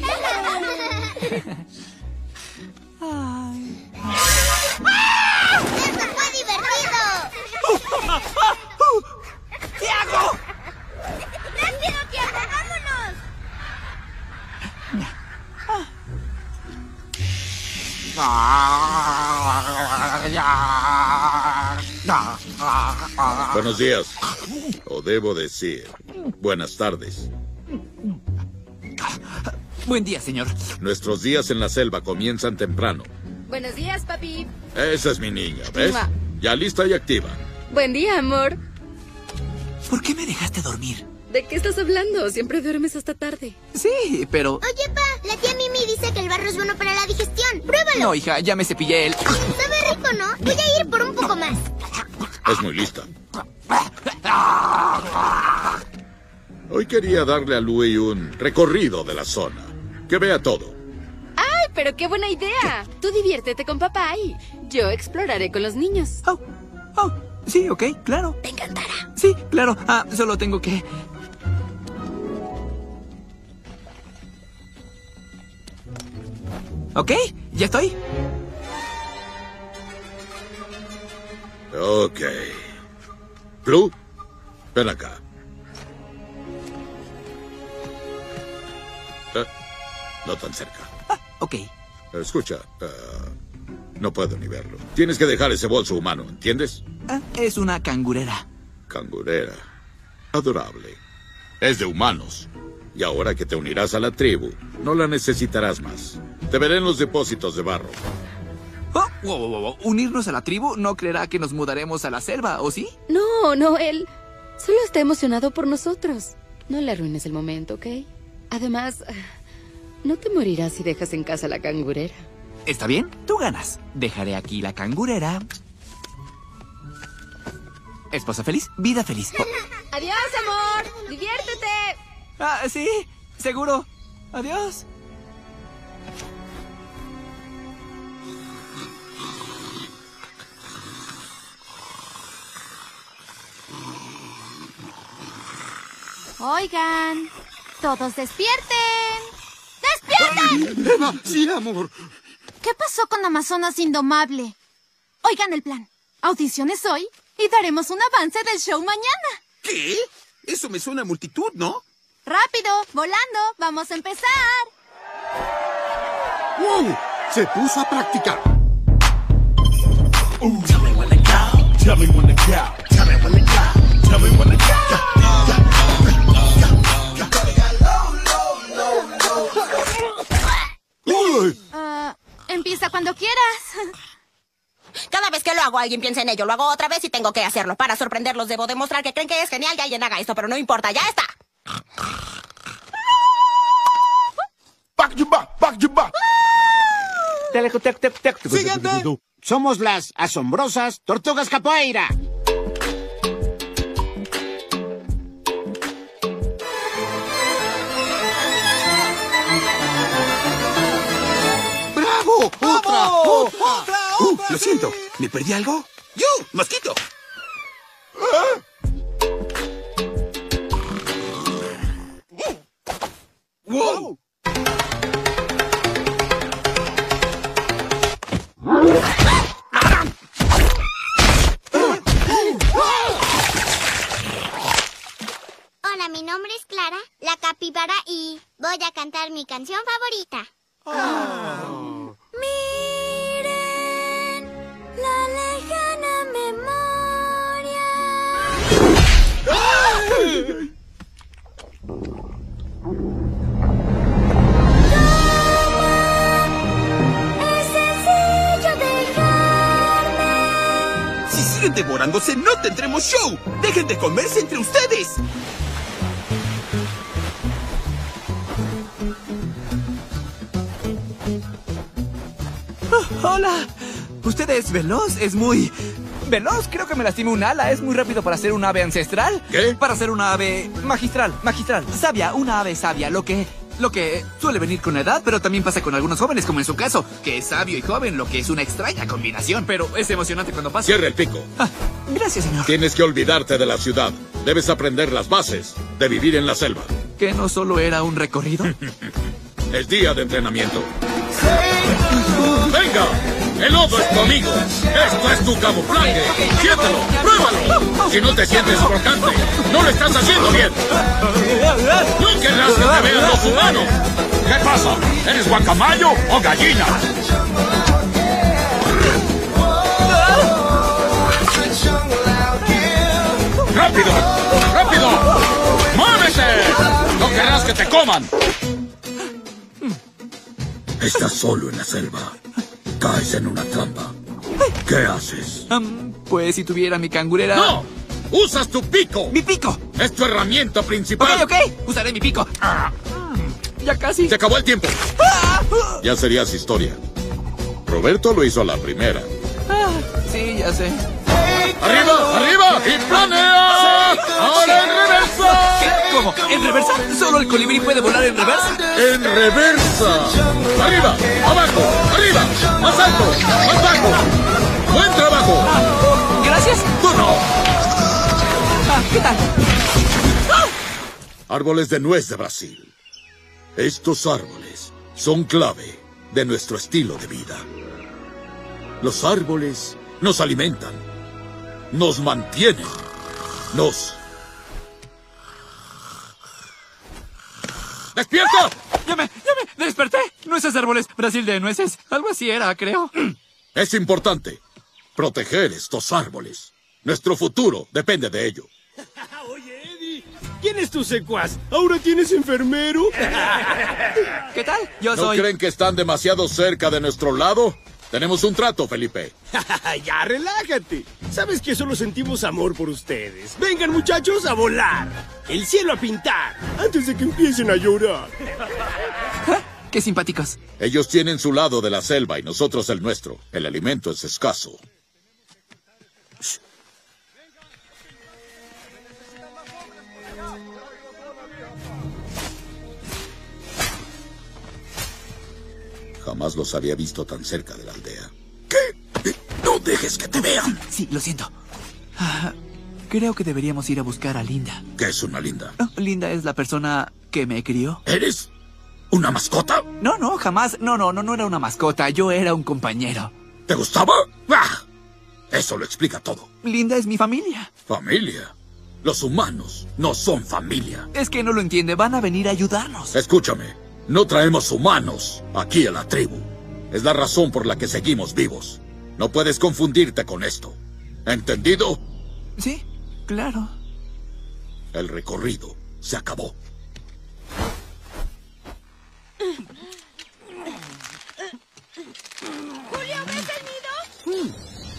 [SPEAKER 4] Ay.
[SPEAKER 7] ¡Eso fue divertido!
[SPEAKER 4] ¡Tiago!
[SPEAKER 7] ¡Rápido, Tiago! ¡Vámonos!
[SPEAKER 14] Buenos días. O debo decir, buenas tardes.
[SPEAKER 4] Buen día, señor.
[SPEAKER 14] Nuestros días en la selva comienzan temprano.
[SPEAKER 5] Buenos días, papi.
[SPEAKER 14] Esa es mi niña, ¿ves?
[SPEAKER 5] Mua.
[SPEAKER 14] Ya lista y activa.
[SPEAKER 5] Buen día, amor.
[SPEAKER 4] ¿Por qué me dejaste dormir?
[SPEAKER 5] ¿De qué estás hablando? Siempre duermes hasta tarde.
[SPEAKER 4] Sí, pero...
[SPEAKER 7] Oye, pa, la tía Mimi dice que el barro es bueno para la digestión. ¡Pruébalo!
[SPEAKER 4] No, hija, ya me cepillé el...
[SPEAKER 7] Sabe rico, ¿no? Voy a ir por un poco más.
[SPEAKER 14] Es muy lista. Hoy quería darle a Louis un recorrido de la zona. Que vea todo.
[SPEAKER 5] ¡Ay, pero qué buena idea! Tú diviértete con papá y yo exploraré con los niños.
[SPEAKER 4] Oh, oh, sí, ok, claro.
[SPEAKER 5] Te encantará.
[SPEAKER 4] Sí, claro. Ah, solo tengo que... Ok, ya estoy.
[SPEAKER 14] Ok. Blue, ven acá. Eh, no tan cerca.
[SPEAKER 4] Ah, ok.
[SPEAKER 14] Escucha, eh, no puedo ni verlo. Tienes que dejar ese bolso humano, ¿entiendes?
[SPEAKER 4] Ah, es una cangurera.
[SPEAKER 14] Cangurera. Adorable. Es de humanos. Y ahora que te unirás a la tribu, no la necesitarás más. Te veré en los depósitos de barro.
[SPEAKER 4] Oh, wow, wow, wow. ¿Unirnos a la tribu? ¿No creerá que nos mudaremos a la selva, o sí?
[SPEAKER 5] No, no, él solo está emocionado por nosotros. No le arruines el momento, ¿ok? Además, no te morirás si dejas en casa la cangurera.
[SPEAKER 4] Está bien, tú ganas. Dejaré aquí la cangurera. Esposa feliz, vida feliz. Oh.
[SPEAKER 5] Adiós, amor. Diviértete.
[SPEAKER 4] Ah, sí, seguro. Adiós.
[SPEAKER 17] Oigan, todos despierten. ¡Despierten!
[SPEAKER 6] Eva, sí, amor.
[SPEAKER 17] ¿Qué pasó con Amazonas Indomable? Oigan el plan. Audiciones hoy y daremos un avance del show mañana.
[SPEAKER 3] ¿Qué? Eso me suena a multitud, ¿no?
[SPEAKER 17] Rápido, volando, vamos a empezar.
[SPEAKER 6] ¡Wow! Se puso a practicar.
[SPEAKER 1] Ooh, tell me when to go. Tell me when to go. Tell me when to go. Tell me when to go.
[SPEAKER 17] Uh, empieza cuando quieras.
[SPEAKER 12] Cada vez que lo hago, alguien piensa en ello. Lo hago otra vez y tengo que hacerlo. Para sorprenderlos, debo demostrar que creen que es genial que alguien haga esto, pero no importa, ya está.
[SPEAKER 1] Back you back, back you back.
[SPEAKER 22] Siguiente. Somos las asombrosas Tortugas Capoeira.
[SPEAKER 6] ¡Bravo! ¡Otra! ¡Otra!
[SPEAKER 3] Uh, lo siento. ¿Me perdí algo? ¡Yo! ¡Mosquito! ¡Wow!
[SPEAKER 7] Hola, mi nombre es Clara, la capibara, y voy a cantar mi canción favorita.
[SPEAKER 17] ¡Miren!
[SPEAKER 3] siguen devorándose, no tendremos show. Dejen de comerse entre ustedes.
[SPEAKER 4] Oh, hola. Usted es veloz, es muy... veloz, creo que me lastimé un ala. Es muy rápido para ser un ave ancestral.
[SPEAKER 14] ¿Qué?
[SPEAKER 4] Para ser una ave magistral, magistral. Sabia, una ave sabia. Lo que... Lo que suele venir con la edad, pero también pasa con algunos jóvenes, como en su caso, que es sabio y joven, lo que es una extraña combinación. Pero es emocionante cuando pasa.
[SPEAKER 14] Cierra el pico.
[SPEAKER 4] Ah, gracias, señor.
[SPEAKER 14] Tienes que olvidarte de la ciudad. Debes aprender las bases de vivir en la selva.
[SPEAKER 4] ¿Que no solo era un recorrido?
[SPEAKER 14] Es día de entrenamiento. ¡Venga! ¡El lobo es tu amigo! ¡Esto es tu camuflaje! ¡Siéntelo! ¡Pruébalo! Si no te sientes crocante, no lo estás haciendo bien. ¡No querrás que te vean los humanos! ¿Qué pasa? ¿Eres guacamayo o gallina? ¡Rápido! ¡Rápido! ¡Muévete! ¡No querrás que te coman! Estás solo en la selva. Caes en una trampa. ¿Qué haces?
[SPEAKER 4] Um, pues si tuviera mi cangurera...
[SPEAKER 14] ¡No! ¡Usas tu pico!
[SPEAKER 4] ¡Mi pico!
[SPEAKER 14] ¡Es tu herramienta principal!
[SPEAKER 4] Ok, ok. Usaré mi pico. Ah, ya casi.
[SPEAKER 14] Se acabó el tiempo.
[SPEAKER 4] Ah,
[SPEAKER 14] Ya serías historia. Roberto lo hizo a la primera.
[SPEAKER 4] ah, sí, ya sé.
[SPEAKER 14] ¡Arriba! ¡Arriba! ¡Y planea! ¡Ahora en reversa!
[SPEAKER 4] ¿Qué? ¿Cómo? ¿En reversa? ¿Solo el colibrí puede volar en reversa?
[SPEAKER 14] ¡En reversa! ¡Arriba! ¡Abajo! ¡Arriba! ¡Más alto! ¡Más bajo! ¡Buen trabajo!
[SPEAKER 4] Ah, gracias.
[SPEAKER 14] ¡Tú no!
[SPEAKER 4] Ah, ¿qué tal? Ah.
[SPEAKER 14] Árboles de nuez de Brasil. Estos árboles son clave de nuestro estilo de vida. Los árboles nos alimentan, nos mantienen, nos... ¡Despierta!
[SPEAKER 4] ¡Ya me, ya me desperté! Nueces de árboles, Brasil de nueces. Algo así era, creo.
[SPEAKER 14] Es importante proteger estos árboles. Nuestro futuro depende de ello.
[SPEAKER 11] Oye, Eddie, ¿quién es tu secuaz? ¿Ahora tienes enfermero?
[SPEAKER 4] ¿Qué tal? Yo
[SPEAKER 14] ¿No
[SPEAKER 4] soy...
[SPEAKER 14] creen que están demasiado cerca de nuestro lado? Tenemos un trato, Felipe.
[SPEAKER 11] Ya, relájate. Sabes que solo sentimos amor por ustedes. Vengan, muchachos, a volar. El cielo a pintar. Antes de que empiecen a llorar.
[SPEAKER 4] ¡Qué simpáticos!
[SPEAKER 14] Ellos tienen su lado de la selva y nosotros el nuestro. El alimento es escaso. Jamás los había visto tan cerca de la aldea. ¿Qué? ¡No dejes que te vean!
[SPEAKER 4] Sí, lo siento. Ah, creo que deberíamos ir a buscar a Linda.
[SPEAKER 14] ¿Qué es una Linda?
[SPEAKER 4] Oh, Linda es la persona que me crió.
[SPEAKER 14] ¿Eres una mascota?
[SPEAKER 4] No, no, jamás. No, no, no, no era una mascota. Yo era un compañero.
[SPEAKER 14] ¿Te gustaba? ¡Ah! Eso lo explica todo.
[SPEAKER 4] Linda es mi familia.
[SPEAKER 14] ¿Familia? Los humanos no son familia.
[SPEAKER 4] Es que no lo entiende. Van a venir a ayudarnos.
[SPEAKER 14] Escúchame. No traemos humanos aquí a la tribu. Es la razón por la que seguimos vivos. No puedes confundirte con esto. ¿Entendido?
[SPEAKER 4] Sí, claro.
[SPEAKER 14] El recorrido se acabó.
[SPEAKER 1] ¿Julio, ves el nido?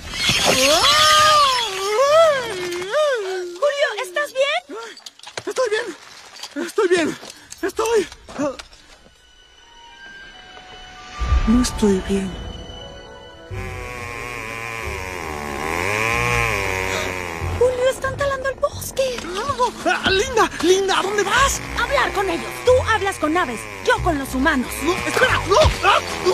[SPEAKER 1] Julio, ¿estás bien?
[SPEAKER 8] Estoy bien. Estoy bien. Estoy... No estoy bien.
[SPEAKER 17] Julio, están talando el bosque.
[SPEAKER 8] Ah, Linda, Linda, ¿a dónde vas?
[SPEAKER 17] Hablar con ellos. Tú hablas con aves, yo con los humanos.
[SPEAKER 8] No, espera, no. Ah, no.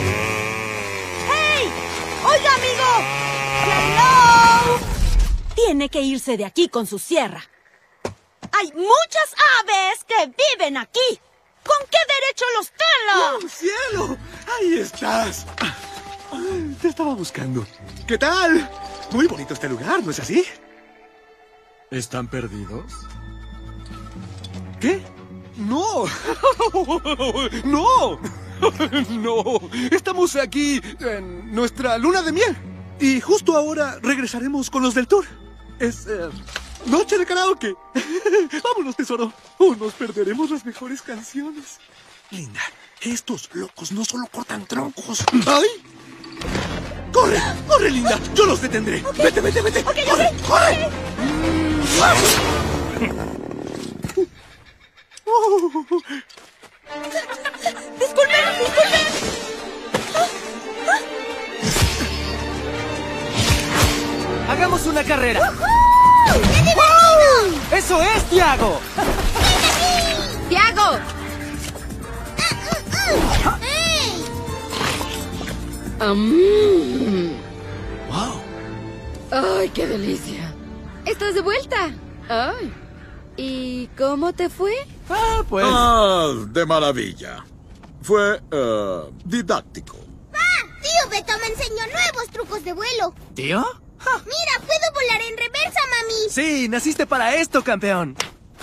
[SPEAKER 17] ¡Hey! ¡Oiga, amigo! ¡Hello! Tiene que irse de aquí con su sierra. Hay muchas aves que viven aquí. ¿Con qué derecho los tala?
[SPEAKER 8] ¡Oh, cielo! ¡Ahí estás! Ay, te estaba buscando. ¿Qué tal? Muy bonito este lugar, ¿no es así?
[SPEAKER 11] ¿Están perdidos?
[SPEAKER 8] ¿Qué? ¡No! ¡No! ¡No! Estamos aquí en nuestra luna de miel. Y justo ahora regresaremos con los del tour. Es... Eh, noche de karaoke. Vámonos, tesoro. O nos perderemos las mejores canciones. Linda, estos locos no solo cortan troncos. ¡Ay!
[SPEAKER 3] ¡Corre! ¡Corre, linda! ¡Yo los detendré!
[SPEAKER 1] Okay.
[SPEAKER 3] ¡Vete, vete, vete!
[SPEAKER 1] Okay,
[SPEAKER 3] ¡Corre!
[SPEAKER 1] okay.
[SPEAKER 3] ¡Corre!
[SPEAKER 1] ¡Disculpen! ¡Disculpen!
[SPEAKER 21] ¡Hagamos una carrera!
[SPEAKER 1] ¡Woohoo! ¡Qué divertido!
[SPEAKER 21] ¡Eso es, Tiago!
[SPEAKER 5] ¡Tiago!
[SPEAKER 1] ¡Hey!
[SPEAKER 5] Um.
[SPEAKER 21] ¡Wow!
[SPEAKER 5] ¡Ay, qué delicia! ¿Estás de vuelta? ¡Ay! ¿Y cómo te fue?
[SPEAKER 21] Ah, pues...
[SPEAKER 19] Ah, de maravilla. Fue, eh, didáctico.
[SPEAKER 7] ¡Ah! Tío Beto me enseñó nuevos trucos de vuelo.
[SPEAKER 21] ¿Tío?
[SPEAKER 7] Mira, puedo volar en reversa, mami.
[SPEAKER 21] Sí, naciste para esto, campeón.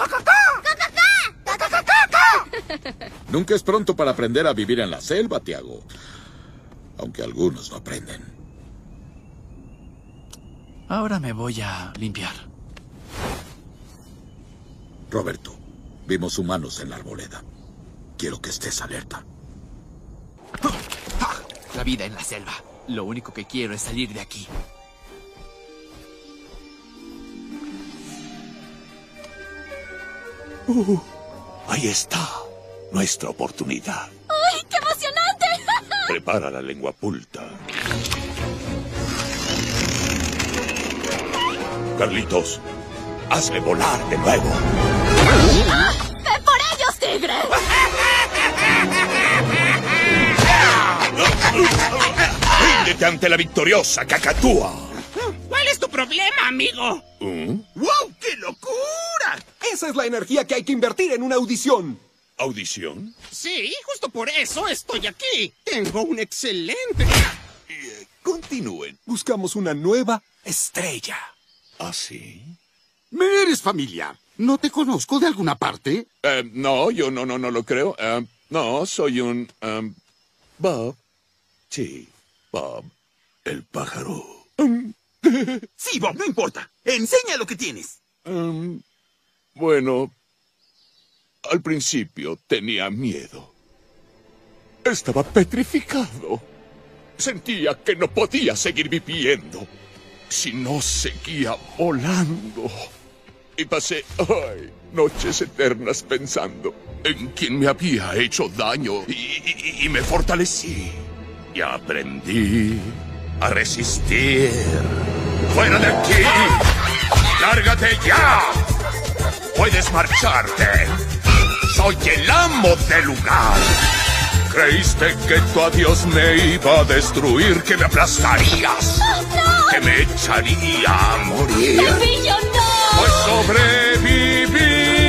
[SPEAKER 19] Nunca es pronto para aprender a vivir en la selva, Tiago. Aunque algunos no aprenden.
[SPEAKER 21] Ahora me voy a limpiar.
[SPEAKER 19] Roberto, vimos humanos en la arboleda. Quiero que estés alerta.
[SPEAKER 21] La vida en la selva. Lo único que quiero es salir de aquí.
[SPEAKER 19] Uh, ahí está. Nuestra oportunidad.
[SPEAKER 13] ¡Ay, qué emocionante!
[SPEAKER 19] Prepara la lengua pulta. Carlitos, hazme volar de nuevo.
[SPEAKER 13] ¡Ve por ellos, tigre!
[SPEAKER 19] ¡Ríndete ante la victoriosa Cacatúa!
[SPEAKER 3] ¿Cuál es tu problema, amigo?
[SPEAKER 19] ¿Mm?
[SPEAKER 3] ¡Wow! ¡Qué locura!
[SPEAKER 16] Esa es la energía que hay que invertir en una audición.
[SPEAKER 19] ¿Audición?
[SPEAKER 3] Sí, justo por eso estoy aquí. Tengo un excelente...
[SPEAKER 19] Continúen.
[SPEAKER 16] Buscamos una nueva estrella.
[SPEAKER 19] ¿Ah, sí?
[SPEAKER 6] Me eres familiar. ¿No te conozco de alguna parte?
[SPEAKER 19] Eh, no, yo no, no, no lo creo. Eh, no, soy un... Um, Bob. Sí, Bob. El pájaro.
[SPEAKER 3] Sí, Bob, no importa. Enseña lo que tienes.
[SPEAKER 19] Um, bueno, al principio tenía miedo. Estaba petrificado. Sentía que no podía seguir viviendo si no seguía volando. Y pasé, ay, noches eternas pensando en quién me había hecho daño. Y, y, y me fortalecí. Y aprendí a resistir. ¡Fuera de aquí! ¡Lárgate ya! Puedes marcharte. Soy el amo del lugar. Creíste que tu adiós me iba a destruir, que me aplastarías,
[SPEAKER 13] ¡No!
[SPEAKER 19] que me echaría a morir.
[SPEAKER 13] ¡Pepillo, no!
[SPEAKER 19] Pues sobreviví,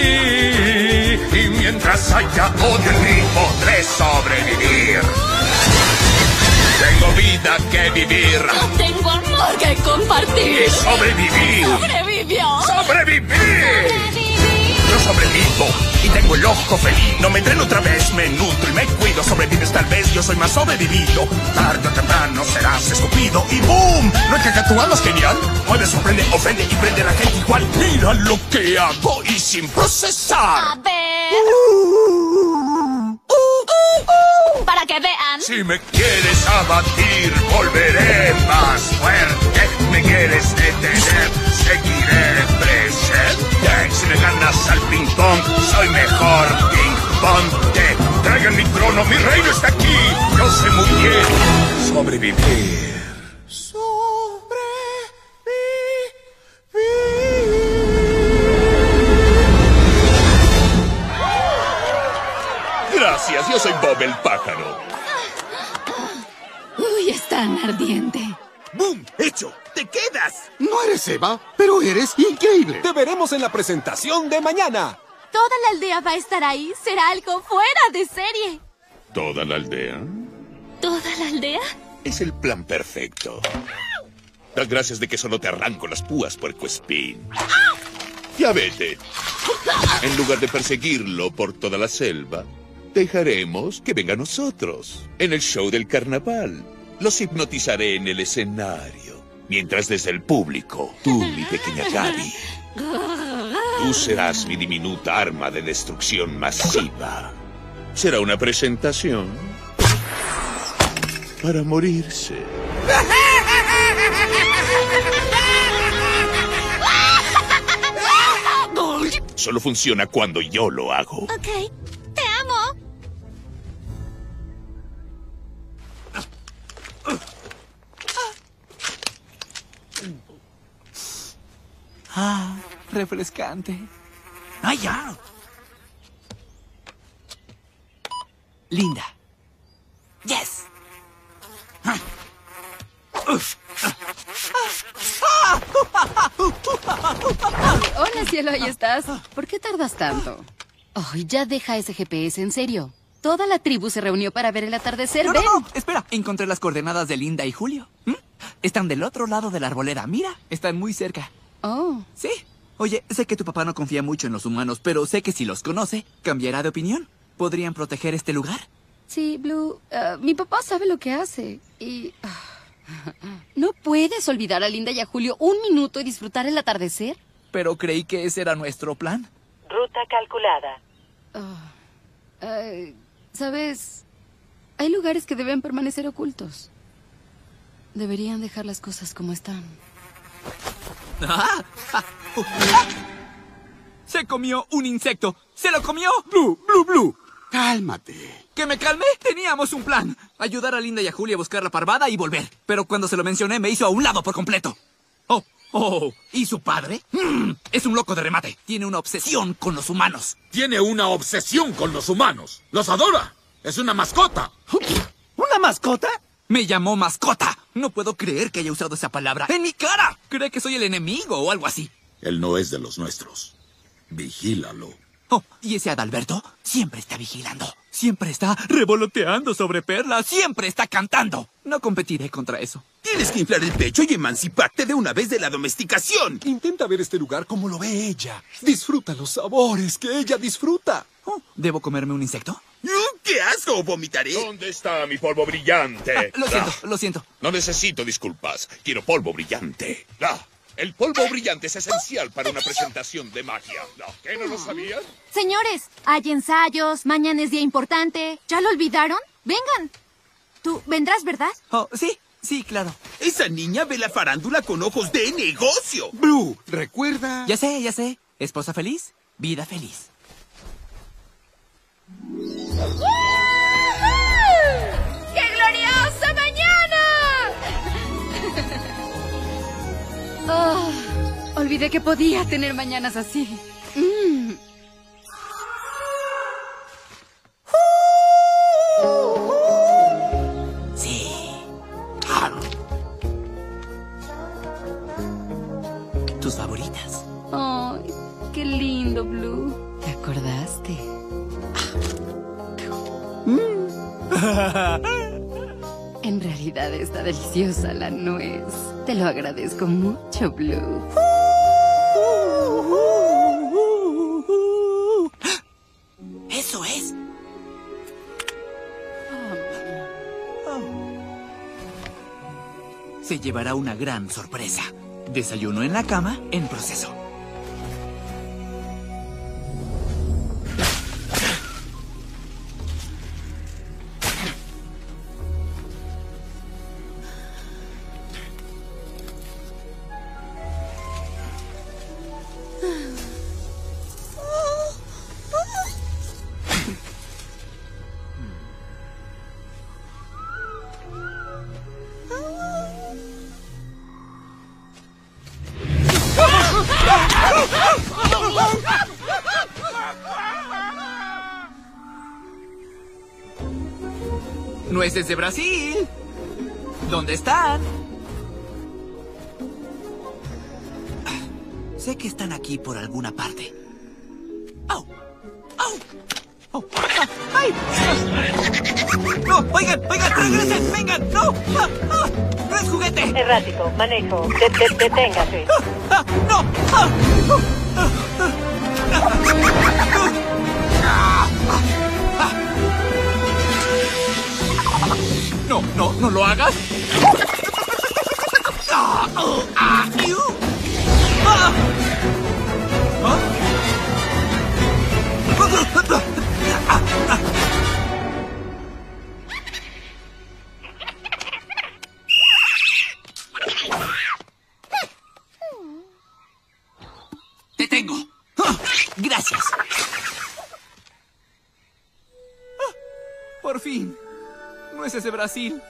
[SPEAKER 19] y mientras haya odio en mí podré sobrevivir. Tengo vida que vivir.
[SPEAKER 13] Yo tengo amor que compartir.
[SPEAKER 19] Y sobreviví.
[SPEAKER 13] ¡Sobrevivió!
[SPEAKER 19] ¡Sobreviví! Yo sobrevivo y tengo el ojo feliz. No me entreno otra vez, me nutro y me cuido. Sobrevives tal vez, yo soy más sobrevivido. Tarde o temprano serás escupido y ¡boom! ¿No es que Cacatúa más genial? Mueve, sorprende, ofende y prende a la gente igual. Mira lo que hago y sin procesar.
[SPEAKER 13] A ver... Uh, uh, uh, para que vean.
[SPEAKER 19] Si me quieres abatir, volveré más fuerte. Me quieres detener, seguiré presente. Si me ganas al ping-pong, soy mejor ping-pong. Te traigan mi trono, mi reino está aquí. Yo sé muy bien sobrevivir. Gracias, yo soy Bob el pájaro.
[SPEAKER 13] Uy, es tan ardiente.
[SPEAKER 3] ¡Boom! ¡Hecho! ¡Te quedas!
[SPEAKER 6] No eres Eva, pero eres increíble.
[SPEAKER 16] Te veremos en la presentación de mañana.
[SPEAKER 5] Toda la aldea va a estar ahí. Será algo fuera de serie.
[SPEAKER 19] ¿Toda la aldea?
[SPEAKER 13] ¿Toda la aldea?
[SPEAKER 19] Es el plan perfecto. Das gracias de que solo te arranco las púas, puercoespín. Ya vete. En lugar de perseguirlo por toda la selva, dejaremos que venga a nosotros. En el show del carnaval. Los hipnotizaré en el escenario. Mientras desde el público, tú, mi pequeña Gaby, tú serás mi diminuta arma de destrucción masiva. Será una presentación para morirse. Solo funciona cuando yo lo hago.
[SPEAKER 1] Ok, te amo.
[SPEAKER 4] Ah, refrescante. ¡Ay, ya! Linda. ¡Yes!
[SPEAKER 5] Hola, cielo, ahí estás. ¿Por qué tardas tanto? Ay, ya deja ese G P S, en serio. Toda la tribu se reunió para ver el atardecer.
[SPEAKER 4] No,
[SPEAKER 5] ¡Ven!
[SPEAKER 4] no, no, espera. Encontré las coordenadas de Linda y Julio. ¿Mm? Están del otro lado de la arboleda. Mira, están muy cerca.
[SPEAKER 5] Oh.
[SPEAKER 4] Sí. Oye, sé que tu papá no confía mucho en los humanos, pero sé que si los conoce, cambiará de opinión. ¿Podrían proteger este lugar?
[SPEAKER 5] Sí, Blue. Uh, mi papá sabe lo que hace. Y... Uh, ¿no puedes olvidar a Linda y a Julio un minuto y disfrutar el atardecer?
[SPEAKER 4] Pero creí que ese era nuestro plan.
[SPEAKER 18] Ruta calculada.
[SPEAKER 5] Uh, uh, ¿Sabes? Hay lugares que deben permanecer ocultos. Deberían dejar las cosas como están.
[SPEAKER 4] Ah, ah, uh, ah. ¡Se comió un insecto! ¡Se lo comió! ¡Blue, Blue, Blue!
[SPEAKER 6] Cálmate.
[SPEAKER 4] ¿Que me calme? Teníamos un plan. Ayudar a Linda y a Julia a buscar la parvada y volver. Pero cuando se lo mencioné me hizo a un lado por completo. Oh, oh, ¿y su padre? Mm, es un loco de remate. Tiene una obsesión con los humanos.
[SPEAKER 14] Tiene una obsesión con los humanos. ¡Los adora! ¡Es una mascota!
[SPEAKER 4] ¿Una mascota? Me llamó mascota. No puedo creer que haya usado esa palabra en mi cara. Cree que soy el enemigo o algo así.
[SPEAKER 14] Él no es de los nuestros. Vigílalo.
[SPEAKER 4] Oh, ¿y ese Adalberto? Siempre está vigilando. Siempre está revoloteando sobre Perla. Siempre está cantando. No competiré contra eso.
[SPEAKER 3] Tienes que inflar el pecho y emanciparte de una vez de la domesticación.
[SPEAKER 16] Intenta ver este lugar como lo ve ella. Disfruta los sabores que ella disfruta.
[SPEAKER 4] Oh, ¿debo comerme un insecto?
[SPEAKER 3] ¡Qué asco! Vomitaré.
[SPEAKER 19] ¿Dónde está mi polvo brillante?
[SPEAKER 4] Ah, lo siento,
[SPEAKER 19] Ah.
[SPEAKER 4] lo siento.
[SPEAKER 19] No necesito disculpas. Quiero polvo brillante. Ah, el polvo brillante es esencial para una presentación de magia. ¿Qué, no lo sabían?
[SPEAKER 10] Señores, hay ensayos, mañana es día importante. ¿Ya lo olvidaron? Vengan. Tú vendrás, ¿verdad?
[SPEAKER 4] Oh, sí, sí, claro.
[SPEAKER 3] Esa niña ve la farándula con ojos de negocio.
[SPEAKER 6] Blue, recuerda...
[SPEAKER 4] Ya sé, ya sé. Esposa feliz, vida feliz.
[SPEAKER 5] ¡Qué gloriosa mañana! Oh, olvidé que podía tener mañanas así. Mm.
[SPEAKER 4] Sí. Tus favoritas.
[SPEAKER 5] Ay, qué lindo, Blue. ¿Te acordaste? En realidad está deliciosa la nuez. Te lo agradezco mucho, Blue.
[SPEAKER 4] Eso es. Se llevará una gran sorpresa. Desayuno en la cama en proceso. Nueces de Brasil. ¿Dónde están? Sé que están aquí por alguna parte. ¡Au! ¡Au! ¡Oh! ¡Ah! ¡Ay! ¡No! ¡Oigan! ¡Oigan! ¡Regresen! ¡Vengan! ¡No! ¡Ah! ¡Ah! ¡No es juguete!
[SPEAKER 18] Errático, manejo. De- de- deténgase.
[SPEAKER 4] ¡Ah! ¡No! ¡Ah! ¡Ah! No, no, no lo hagas. ¡Ah! ¡Oh! ¡Ah! ¡Iu! ¡Ah! ¿Ah? Te tengo. ¡Ah! Gracias. Gracias.
[SPEAKER 2] Ah, por fin. Nueces de Brasil.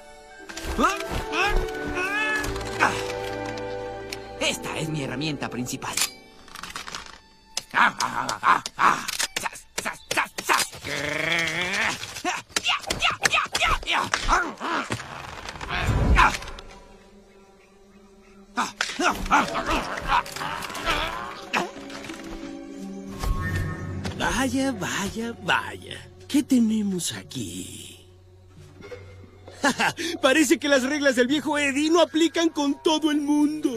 [SPEAKER 4] Ah, esta es mi herramienta principal. Ah, ah, ah, ah, ah. ¡Sas, sas, sas, sas! ¡Ya, ya, ya, ya, ya! Ah, ah. Ah. Ah, ah, ah, ah.
[SPEAKER 11] Vaya, vaya, vaya. ¿Qué tenemos aquí? Parece que las reglas del viejo Eddie no aplican con todo el mundo.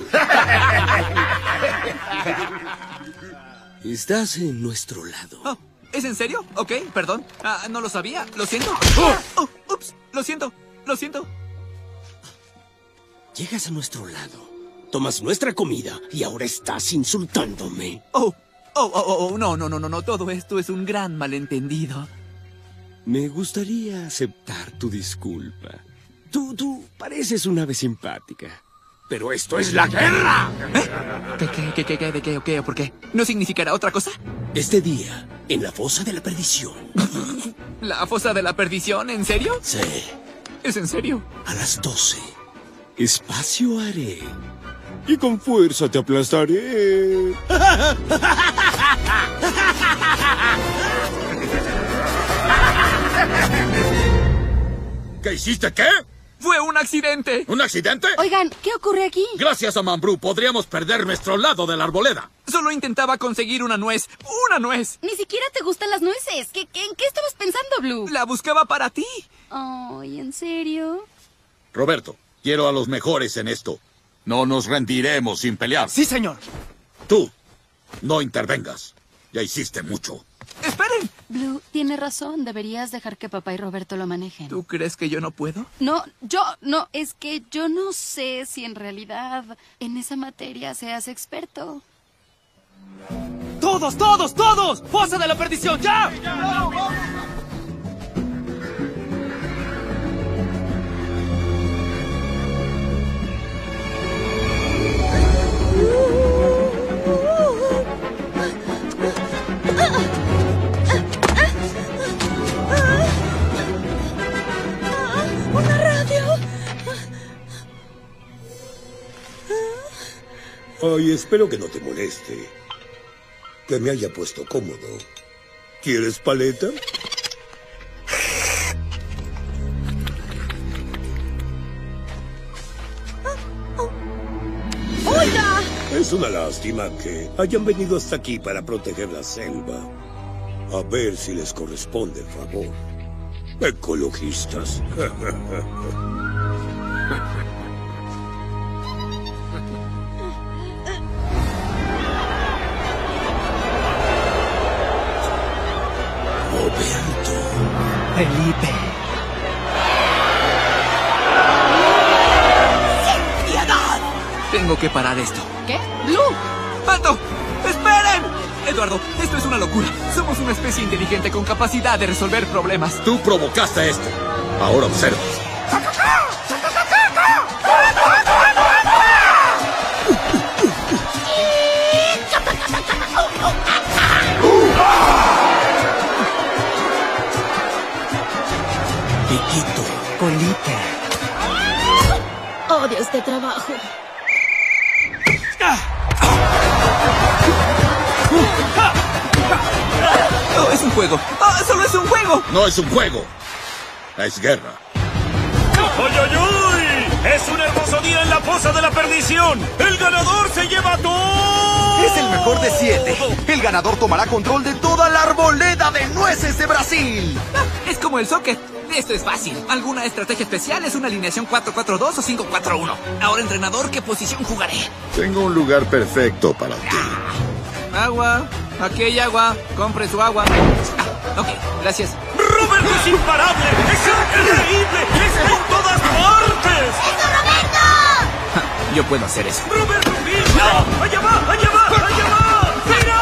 [SPEAKER 11] Estás en nuestro lado.
[SPEAKER 2] Oh, ¿es en serio? Ok, perdón. Ah, no lo sabía. Lo siento. Oh, oh, ups, lo siento. Lo siento.
[SPEAKER 11] Llegas a nuestro lado, tomas nuestra comida y ahora estás insultándome.
[SPEAKER 2] Oh, oh, oh, oh, no, no, no, no, no. Todo esto es un gran malentendido.
[SPEAKER 11] Me gustaría aceptar tu disculpa. Tú, tú pareces una ave simpática. Pero esto es la guerra.
[SPEAKER 2] ¿Eh? ¿Qué, qué, qué, qué, qué, de qué, o qué, o por qué? ¿No significará otra cosa?
[SPEAKER 11] Este día, en la fosa de la perdición.
[SPEAKER 2] ¿La fosa de la perdición? ¿En serio?
[SPEAKER 11] Sí.
[SPEAKER 2] ¿Es en serio?
[SPEAKER 11] A las doce. Espacio haré. Y con fuerza te aplastaré.
[SPEAKER 14] ¿Qué hiciste? ¿Qué?
[SPEAKER 2] ¡Fue un accidente!
[SPEAKER 14] ¿Un accidente?
[SPEAKER 5] Oigan, ¿qué ocurre aquí?
[SPEAKER 14] Gracias a Mambrú podríamos perder nuestro lado de la arboleda.
[SPEAKER 2] Solo intentaba conseguir una nuez. ¡Una nuez!
[SPEAKER 5] Ni siquiera te gustan las nueces. ¿Qué, qué, ¿En qué estabas pensando, Blue?
[SPEAKER 2] La buscaba para ti.
[SPEAKER 5] Ay, ¿en serio?
[SPEAKER 14] Roberto, quiero a los mejores en esto. No nos rendiremos sin pelear.
[SPEAKER 2] Sí, señor.
[SPEAKER 14] Tú, no intervengas. Ya hiciste mucho.
[SPEAKER 2] ¡Esperen!
[SPEAKER 5] Blue, tiene razón. Deberías dejar que papá y Roberto lo manejen.
[SPEAKER 2] ¿Tú crees que yo no puedo?
[SPEAKER 5] No, yo no. Es que yo no sé si en realidad en esa materia seas experto.
[SPEAKER 2] ¡Todos, todos, todos! ¡Fosa de la perdición, ya!
[SPEAKER 17] ¡Una radio!
[SPEAKER 15] Ay, espero que no te moleste. Que me haya puesto cómodo. ¿Quieres paleta?
[SPEAKER 17] ¡Oiga!
[SPEAKER 15] Es una lástima que hayan venido hasta aquí para proteger la selva. A ver si les corresponde el favor. Ecologistas.
[SPEAKER 11] Roberto.
[SPEAKER 2] Felipe.
[SPEAKER 4] ¡Sin piedad!
[SPEAKER 2] Tengo que parar esto.
[SPEAKER 5] ¿Qué? ¡Blue!
[SPEAKER 2] ¡Alto! ¡Esperen! Eduardo, esto es una locura. Somos una especie inteligente con capacidad de resolver problemas.
[SPEAKER 14] Tú provocaste esto. Ahora observa.
[SPEAKER 11] Piquito.
[SPEAKER 2] Colita.
[SPEAKER 5] Odio este trabajo.
[SPEAKER 2] Oh, es un juego. ¡Ah, solo es un juego!
[SPEAKER 14] No es un juego. Es guerra.
[SPEAKER 20] ¡Ay, ay, ay! ¡Es un hermoso día en la fosa de la perdición! ¡El ganador se lleva todo!
[SPEAKER 8] Es el mejor de siete. El ganador tomará control de toda la arboleda de nueces de Brasil.
[SPEAKER 2] Ah, es como el soccer. Esto es fácil. ¿Alguna estrategia especial? ¿Es una alineación cuatro cuatro dos o cinco cuatro uno? Ahora, entrenador, ¿qué posición jugaré?
[SPEAKER 19] Tengo un lugar perfecto para ti.
[SPEAKER 2] Agua. Aquí hay agua. Compre su agua. Ah, ok, gracias.
[SPEAKER 20] ¡Roberto es imparable! ¡Es increíble! ¡Está en todas partes!
[SPEAKER 7] ¡Eso, Roberto!
[SPEAKER 2] Ja, yo puedo hacer eso.
[SPEAKER 20] ¡Roberto, mira! ¡Allá va! ¡Allá va! ¡Allá va! ¡Mira!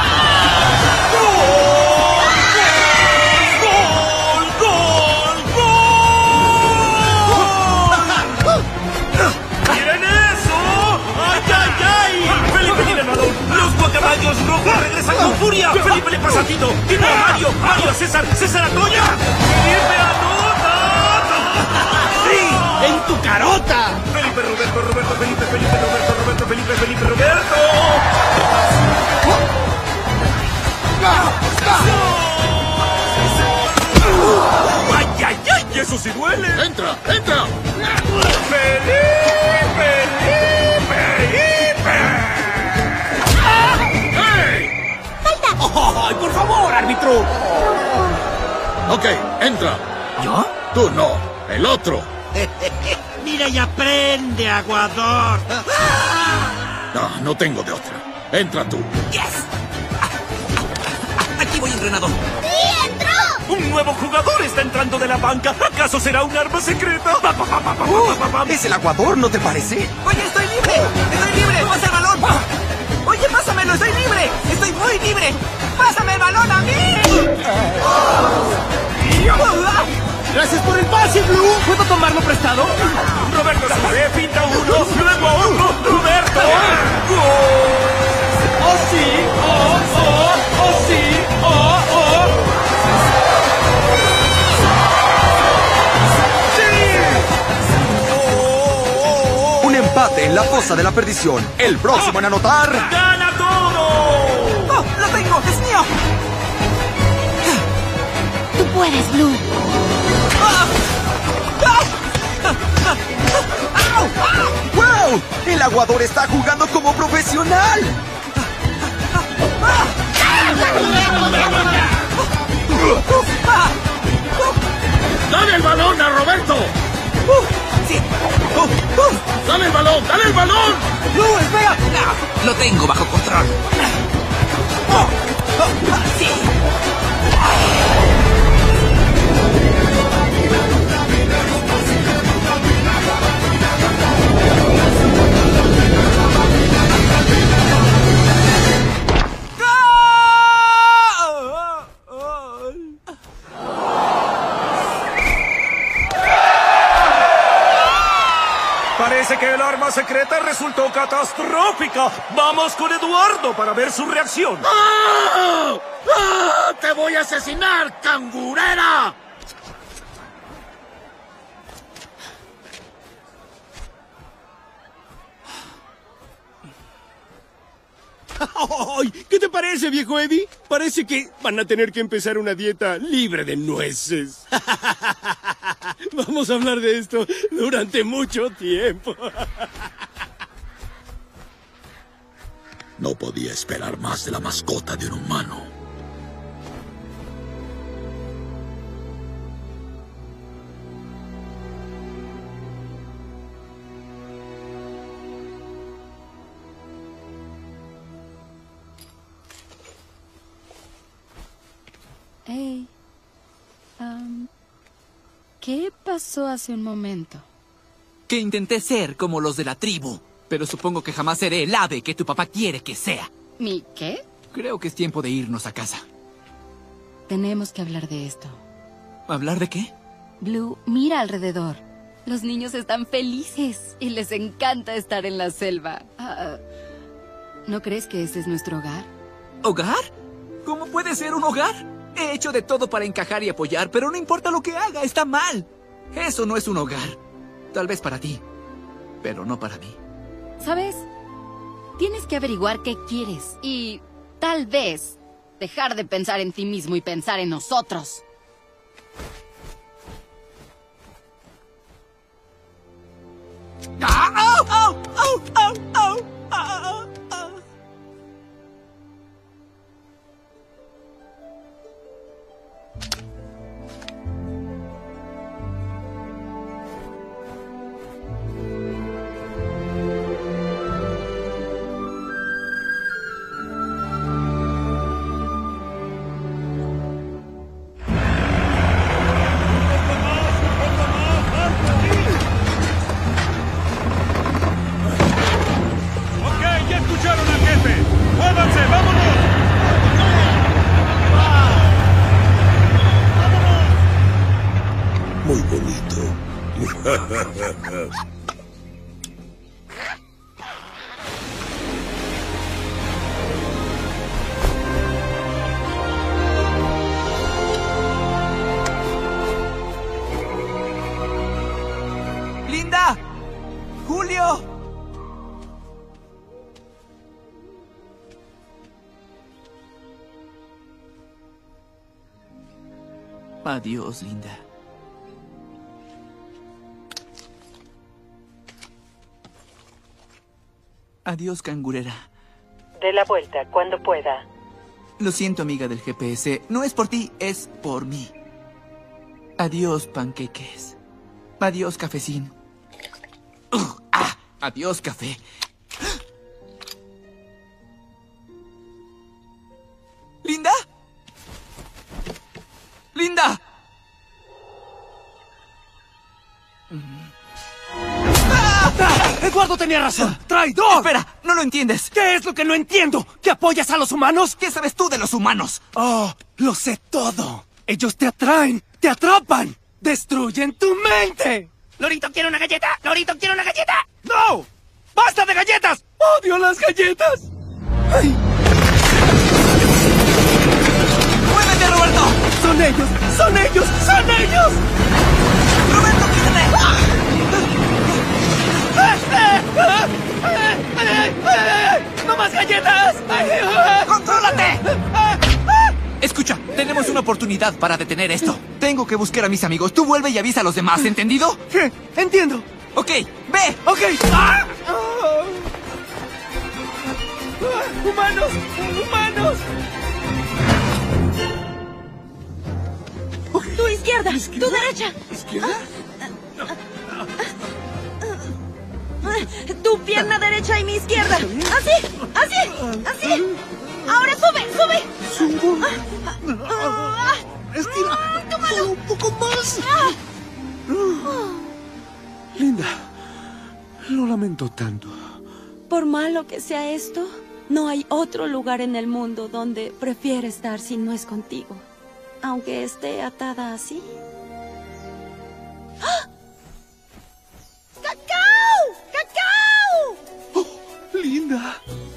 [SPEAKER 20] ¡Gol! ¡Gol! ¡Gol! ¡Miren eso! ¡Ay, ay, ay! ¡Felipe tiene balón! ¡Los guacamayos rojos regresan con ¡Furia! ¡Felipe le pasa a Tito! ¡Tito a Mario! ¡Mario a César! ¡César a Toña! ¡Felipe anota!
[SPEAKER 11] ¡Sí! ¡En tu carota!
[SPEAKER 20] Felipe, Roberto, Roberto, Felipe, Felipe, Roberto, Roberto, Felipe, Felipe, Roberto. ¡Ay, ay, ay! ¡Eso sí duele!
[SPEAKER 14] ¡Entra, entra!
[SPEAKER 20] ¡Felipe, Felipe!
[SPEAKER 14] ¡Hey!
[SPEAKER 11] ¡Ay, por favor, árbitro!
[SPEAKER 14] Ok, entra.
[SPEAKER 4] ¿Yo?
[SPEAKER 14] Tú no, el otro.
[SPEAKER 11] Mira y aprende, aguador.
[SPEAKER 14] No, no tengo de otra. Entra tú.
[SPEAKER 4] ¡Yes! Aquí voy, entrenador.
[SPEAKER 7] ¡Sí, entró!
[SPEAKER 20] ¡Un nuevo jugador está entrando de la banca! ¿Acaso será un arma secreta? Pa, pa, pa, pa, pa, pa, pa, pa.
[SPEAKER 2] ¿Es el aguador, no te parece?
[SPEAKER 4] ¡Oye, estoy libre! ¡Estoy libre! ¡Pasa el balón! ¡Oye, pásamelo! ¡Estoy libre! ¡Estoy muy libre! ¡Pásame el balón a mí!
[SPEAKER 11] ¡Gracias por el pase, Blue!
[SPEAKER 4] ¿Puedo tomarlo prestado?
[SPEAKER 20] Roberto sube, pinta uno, luego otro. ¡Roberto!
[SPEAKER 11] ¡Oh, sí! ¡Oh, oh! ¡Oh, sí! ¡Oh, oh!
[SPEAKER 2] Un empate en la fosa de la perdición. El próximo en anotar...
[SPEAKER 20] ¡Gana todo!
[SPEAKER 4] ¡Oh, lo tengo! ¡Es mío!
[SPEAKER 5] Tú puedes, Blue.
[SPEAKER 2] ¡Wow! El aguador está jugando como profesional.
[SPEAKER 14] ¡Dale el balón a Roberto!
[SPEAKER 4] ¡Sí!
[SPEAKER 14] ¡Dale el balón! ¡Dale el balón!
[SPEAKER 4] ¡No, espera! No, lo tengo bajo control. ¡Sí!
[SPEAKER 20] Parece que el arma secreta resultó catastrófica. Vamos con Eduardo para ver su reacción.
[SPEAKER 14] ¡Ah! ¡Ah! ¡Te voy a asesinar, cangurera!
[SPEAKER 11] ¡Ay! ¿Qué te parece, viejo Eddie? Parece que van a tener que empezar una dieta libre de nueces. Vamos a hablar de esto durante mucho tiempo.
[SPEAKER 14] No podía esperar más de la mascota de un humano.
[SPEAKER 5] Hey, um, ¿qué pasó hace un momento?
[SPEAKER 2] Que intenté ser como los de la tribu, pero supongo que jamás seré el ave que tu papá quiere que sea.
[SPEAKER 5] ¿Mi qué?
[SPEAKER 2] Creo que es tiempo de irnos a casa.
[SPEAKER 5] Tenemos que hablar de esto.
[SPEAKER 2] ¿Hablar de qué?
[SPEAKER 5] Blue, mira alrededor. Los niños están felices y les encanta estar en la selva. Ah, ¿no crees que ese es nuestro hogar?
[SPEAKER 2] ¿Hogar? ¿Cómo puede ser un hogar? He hecho de todo para encajar y apoyar, pero no importa lo que haga, está mal. Eso no es un hogar. Tal vez para ti, pero no para mí.
[SPEAKER 5] ¿Sabes? Tienes que averiguar qué quieres y tal vez dejar de pensar en ti mismo y pensar en nosotros.
[SPEAKER 4] ¡Ah! ¡Oh! ¡Oh! ¡Oh! ¡Oh! ¡Oh! ¡Oh!
[SPEAKER 15] Muy bonito.
[SPEAKER 2] Adiós, Linda. Adiós, cangurera.
[SPEAKER 18] Dé la vuelta cuando pueda.
[SPEAKER 2] Lo siento, amiga del G P S. No es por ti, es por mí. Adiós, panqueques. Adiós, cafecín. Ugh, ah, adiós, café. ¿Linda? ¡Linda!
[SPEAKER 11] ¡Ah! ¡Eduardo tenía razón! ¡Traidor!
[SPEAKER 2] Espera, no lo entiendes.
[SPEAKER 11] ¿Qué es lo que no entiendo? ¿Que apoyas a los humanos?
[SPEAKER 2] ¿Qué sabes tú de los humanos?
[SPEAKER 11] Oh, lo sé todo. Ellos te atraen, te atrapan, destruyen tu mente.
[SPEAKER 4] Lorito quiere una galleta. Lorito quiere una galleta.
[SPEAKER 11] ¡No! ¡Basta de galletas! ¡Odio las galletas! ¡Ay!
[SPEAKER 2] ¡Muévete, Roberto!
[SPEAKER 11] ¡Son ellos! ¡Son ellos! ¡Son ellos!
[SPEAKER 2] ¡Roberto, quítate!
[SPEAKER 11] ¡No más galletas!
[SPEAKER 2] ¡Contrólate! Escucha, tenemos una oportunidad para detener esto. Tengo que buscar a mis amigos. Tú vuelve y avisa a los demás, ¿entendido?
[SPEAKER 11] ¿Qué? Entiendo.
[SPEAKER 2] Ok, ve.
[SPEAKER 11] Ok. ¡Ah! ¡Humanos! ¡Humanos!
[SPEAKER 17] Tu izquierda, tu derecha.
[SPEAKER 11] ¿Izquierda?
[SPEAKER 17] Tu pierna derecha y mi izquierda. Así, así, así. Ahora sube, sube.
[SPEAKER 6] Subo. Estira. Solo un poco más.
[SPEAKER 8] Linda, lo lamento tanto.
[SPEAKER 17] Por malo que sea esto, no hay otro lugar en el mundo donde prefiera estar si no es contigo. Aunque esté atada así. ¡Ah! ¡Cacao! ¡Cacao!
[SPEAKER 8] Oh, Linda.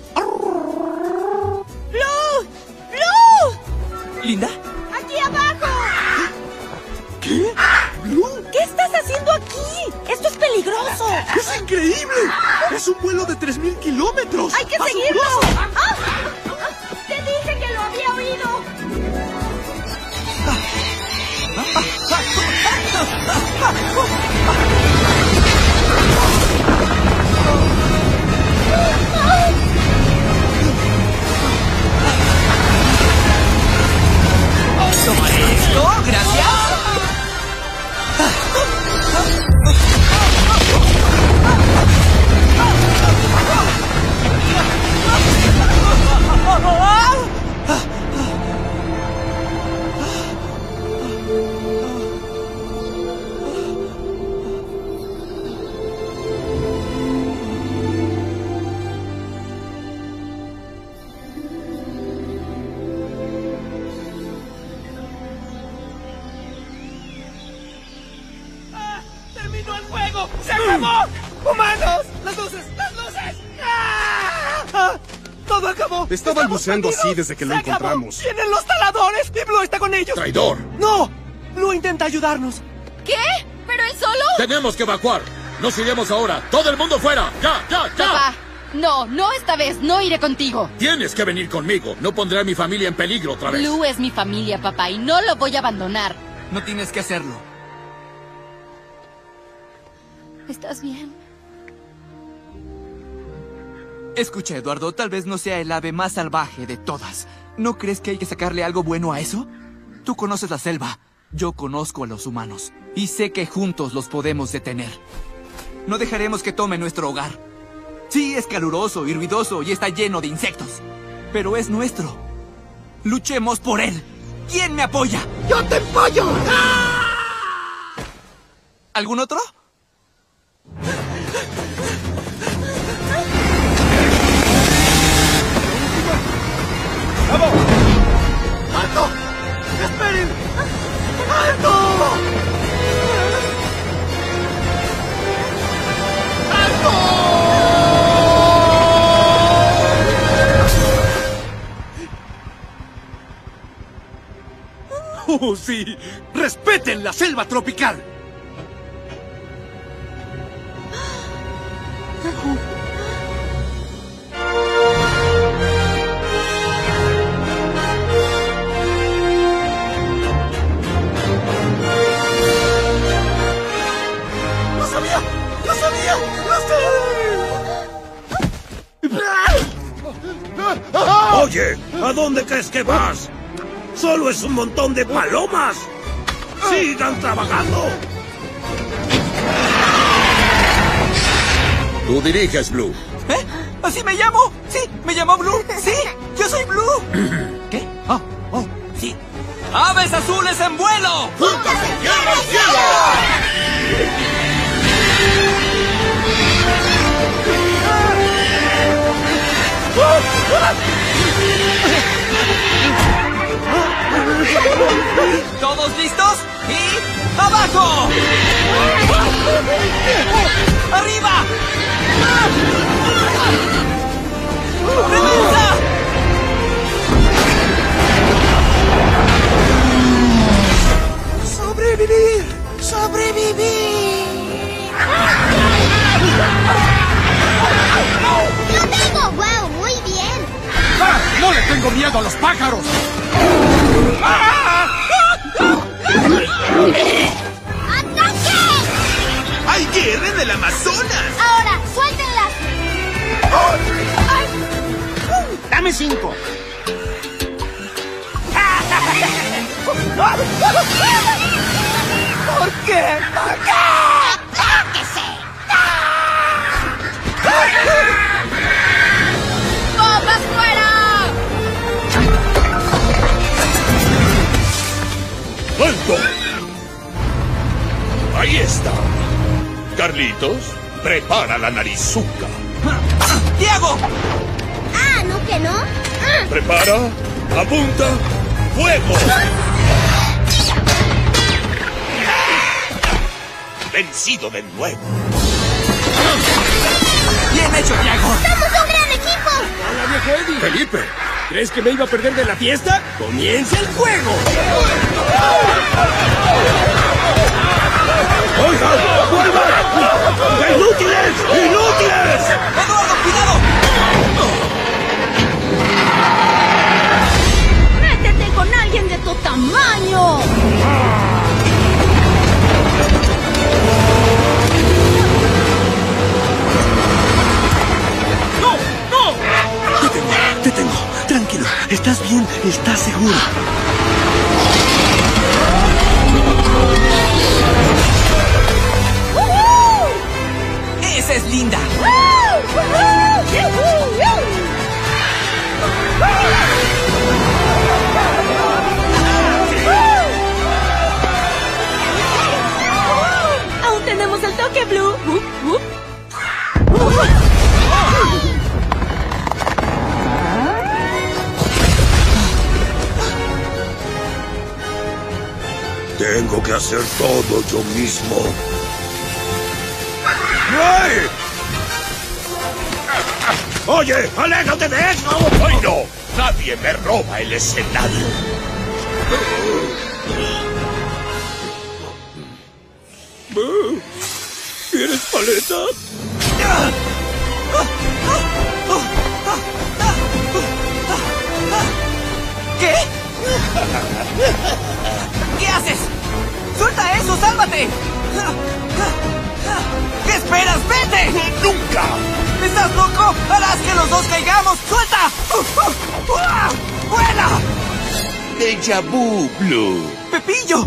[SPEAKER 17] ¡Blue! ¡Blue!
[SPEAKER 2] ¿Linda?
[SPEAKER 17] ¡Aquí abajo!
[SPEAKER 8] ¿Qué? ¿Blue?
[SPEAKER 17] ¿Qué estás haciendo aquí? ¡Esto es peligroso!
[SPEAKER 8] ¡Es increíble! ¡Es un vuelo de tres mil kilómetros!
[SPEAKER 17] ¡Hay que seguirlo! ¡Ah! ¡Te dije que lo había oído!
[SPEAKER 2] Tomaré esto, gracias.
[SPEAKER 11] ¡Terminó el juego! ¡Se acabó! ¡Humanos! ¡Las luces! ¡Las luces! ¡Ah! ¡Todo acabó!
[SPEAKER 16] Estaba balbuceando así desde que lo
[SPEAKER 11] ¡Se acabó!
[SPEAKER 16] encontramos.
[SPEAKER 11] ¡Tienen los taladores! ¡Y Blue está con ellos!
[SPEAKER 14] ¡Traidor!
[SPEAKER 11] ¡No! Blue intenta ayudarnos.
[SPEAKER 5] ¿Qué? ¿Pero él solo?
[SPEAKER 14] Tenemos que evacuar. Nos iremos ahora. ¡Todo el mundo fuera! ¡Ya, ya, ya!
[SPEAKER 5] Papá, no, no esta vez. No iré contigo.
[SPEAKER 14] Tienes que venir conmigo. No pondré a mi familia en peligro otra vez.
[SPEAKER 5] Blue es mi familia, papá, y no lo voy a abandonar.
[SPEAKER 2] No tienes que hacerlo.
[SPEAKER 5] ¿Estás bien?
[SPEAKER 2] Escucha, Eduardo, tal vez no sea el ave más salvaje de todas. ¿No crees que hay que sacarle algo bueno a eso? Tú conoces la selva. Yo conozco a los humanos. Y sé que juntos los podemos detener. No dejaremos que tome nuestro hogar. Sí, es caluroso y ruidoso y está lleno de insectos. Pero es nuestro. Luchemos por él. ¿Quién me apoya?
[SPEAKER 6] ¡Yo te apoyo!
[SPEAKER 2] ¿Algún otro?
[SPEAKER 11] ¡Vamos! ¡Alto! ¡Esperen! ¡Alto!
[SPEAKER 16] ¡Oh, sí! ¡Respeten la selva tropical!
[SPEAKER 15] Oye, ¿a dónde crees que vas? ¡Solo es un montón de palomas! ¡Sigan trabajando! Tú diriges, Blue.
[SPEAKER 4] ¿Eh? ¿Así me llamo? Sí, me llamo Blue. Sí, yo soy Blue. ¿Qué? Oh, oh, sí. ¡Aves azules en vuelo!
[SPEAKER 1] ¡Juntas en tierra y cielo!
[SPEAKER 4] ¿Todos listos? ¡Y abajo! ¡Arriba! ¡Regresa!
[SPEAKER 1] ¡Sobrevivir! ¡Sobrevivir!
[SPEAKER 7] ¡Lo tengo! ¡Wow! ¡Muy bien!
[SPEAKER 1] ¡Ah! ¡No le tengo miedo a los pájaros!
[SPEAKER 7] ¡Ataque!
[SPEAKER 3] ¡Hay guerra en el Amazonas!
[SPEAKER 7] Ahora, suéltenlas.
[SPEAKER 22] Dame cinco.
[SPEAKER 1] ¿Por qué? ¿Por qué?
[SPEAKER 7] ¡Atáquese!
[SPEAKER 5] ¡Bombas fuera!
[SPEAKER 19] ¡Alto! Ahí está. Carlitos, prepara la narizuca.
[SPEAKER 4] ¡Diego!
[SPEAKER 7] Ah, ¿no que no?
[SPEAKER 19] Prepara, apunta, fuego. Vencido de nuevo.
[SPEAKER 4] ¡Bien hecho, Diego!
[SPEAKER 7] ¡Somos un gran equipo!
[SPEAKER 11] ¡Hola, viejo Eddie!
[SPEAKER 3] ¡Felipe!
[SPEAKER 11] ¿Crees que me iba a perder de la fiesta? ¡Comienza el juego!
[SPEAKER 15] ¡Oigan! ¡Vuelvan! ¡Inútiles! ¡Inútiles!
[SPEAKER 4] ¡Eduardo, cuidado!
[SPEAKER 17] ¡Métete con alguien de tu tamaño!
[SPEAKER 1] ¡No! ¡No!
[SPEAKER 8] Te tengo, te tengo. Tranquilo. ¿Estás bien? ¿Estás seguro?
[SPEAKER 4] ¡Esa es linda!
[SPEAKER 17] ¡Aún tenemos el toque, Blue! Uh, uh.
[SPEAKER 15] Tengo que hacer todo yo mismo. ¡Hey! ¡Oye! ¡Aléjate de eso!
[SPEAKER 19] ¡Ay, no! Nadie me roba el escenario.
[SPEAKER 11] ¿Quieres paletas?
[SPEAKER 4] ¿Qué? ¿Qué haces? ¡Suelta eso! ¡Sálvate! ¿Qué esperas? ¡Vete!
[SPEAKER 19] ¡Nunca!
[SPEAKER 4] ¿Estás loco? ¡Harás que los dos caigamos! ¡Suelta! ¡Vuela!
[SPEAKER 19] Déjà vu, Blue.
[SPEAKER 4] ¡Pepillo!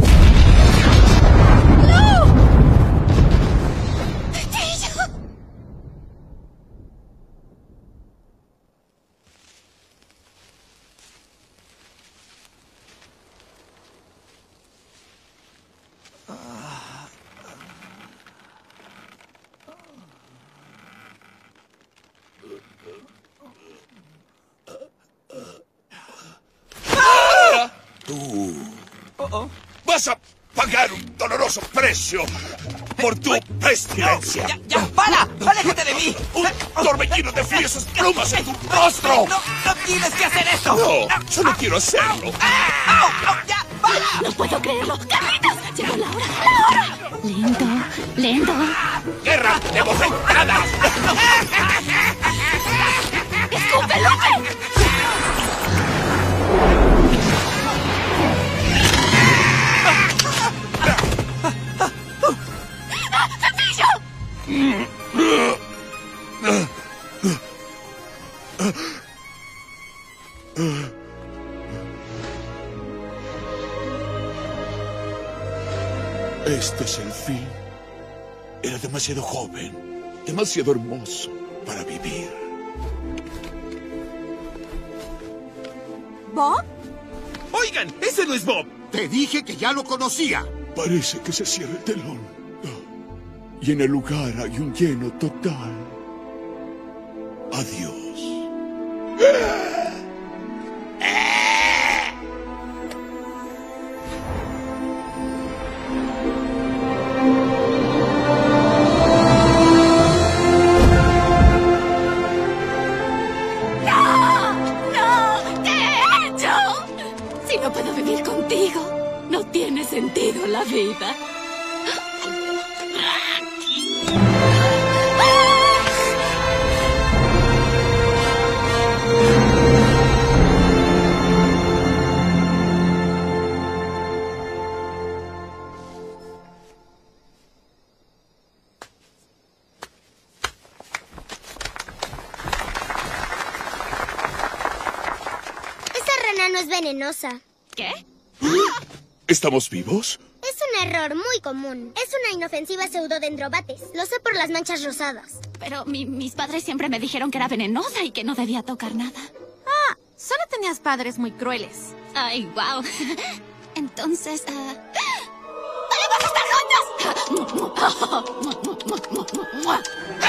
[SPEAKER 19] Tú vas a pagar un doloroso precio por tu pestilencia.
[SPEAKER 4] ¡Ya, ya! ¡Para! ¡Aléjate de mí!
[SPEAKER 19] Un torbellino de furiosas plumas en tu rostro.
[SPEAKER 4] ¡No, no tienes que hacer esto!
[SPEAKER 19] No, solo quiero hacerlo.
[SPEAKER 4] ¡Au! ¡Au! ¡Ya! ¡Para!
[SPEAKER 13] No puedo creerlo. ¡Carlitos! ¡Llegó la hora! ¡La hora! Lento, lento.
[SPEAKER 19] ¡Guerra de bofetadas!
[SPEAKER 13] ¡Escupe, Lupe!
[SPEAKER 19] Este es el fin. Era demasiado joven, demasiado hermoso para vivir.
[SPEAKER 17] ¿Bob?
[SPEAKER 3] Oigan, ese no es Bob.
[SPEAKER 6] Te dije que ya lo conocía.
[SPEAKER 19] Parece que se cierra el telón. Y en el lugar hay un lleno total. Adiós.
[SPEAKER 13] ¡No! ¡No! ¿Qué he hecho? Si no puedo vivir contigo, no tiene sentido la vida.
[SPEAKER 7] No es venenosa.
[SPEAKER 13] ¿Qué?
[SPEAKER 19] ¿Estamos vivos?
[SPEAKER 7] Es un error muy común. Es una inofensiva pseudodendrobates. Lo sé por las manchas rosadas.
[SPEAKER 13] Pero mi- mis padres siempre me dijeron que era venenosa y que no debía tocar nada.
[SPEAKER 10] Ah, solo tenías padres muy crueles.
[SPEAKER 13] Ay, wow. Entonces, ah, ¡podemos estar juntos!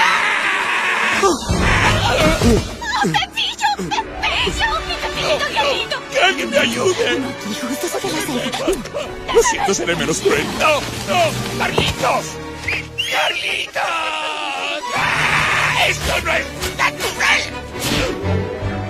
[SPEAKER 13] ¡Oh, Pepillo! ¡Pepillo! ¡Mi Pepillito querido!
[SPEAKER 19] ¡Que alguien me ayude!
[SPEAKER 13] No, aquí justo sobre la selva.
[SPEAKER 19] Lo siento, seré menos cruel. ¡No! ¡No! ¡Carlitos! ¡Carlitos! ¡Ah! ¡Esto no es natural!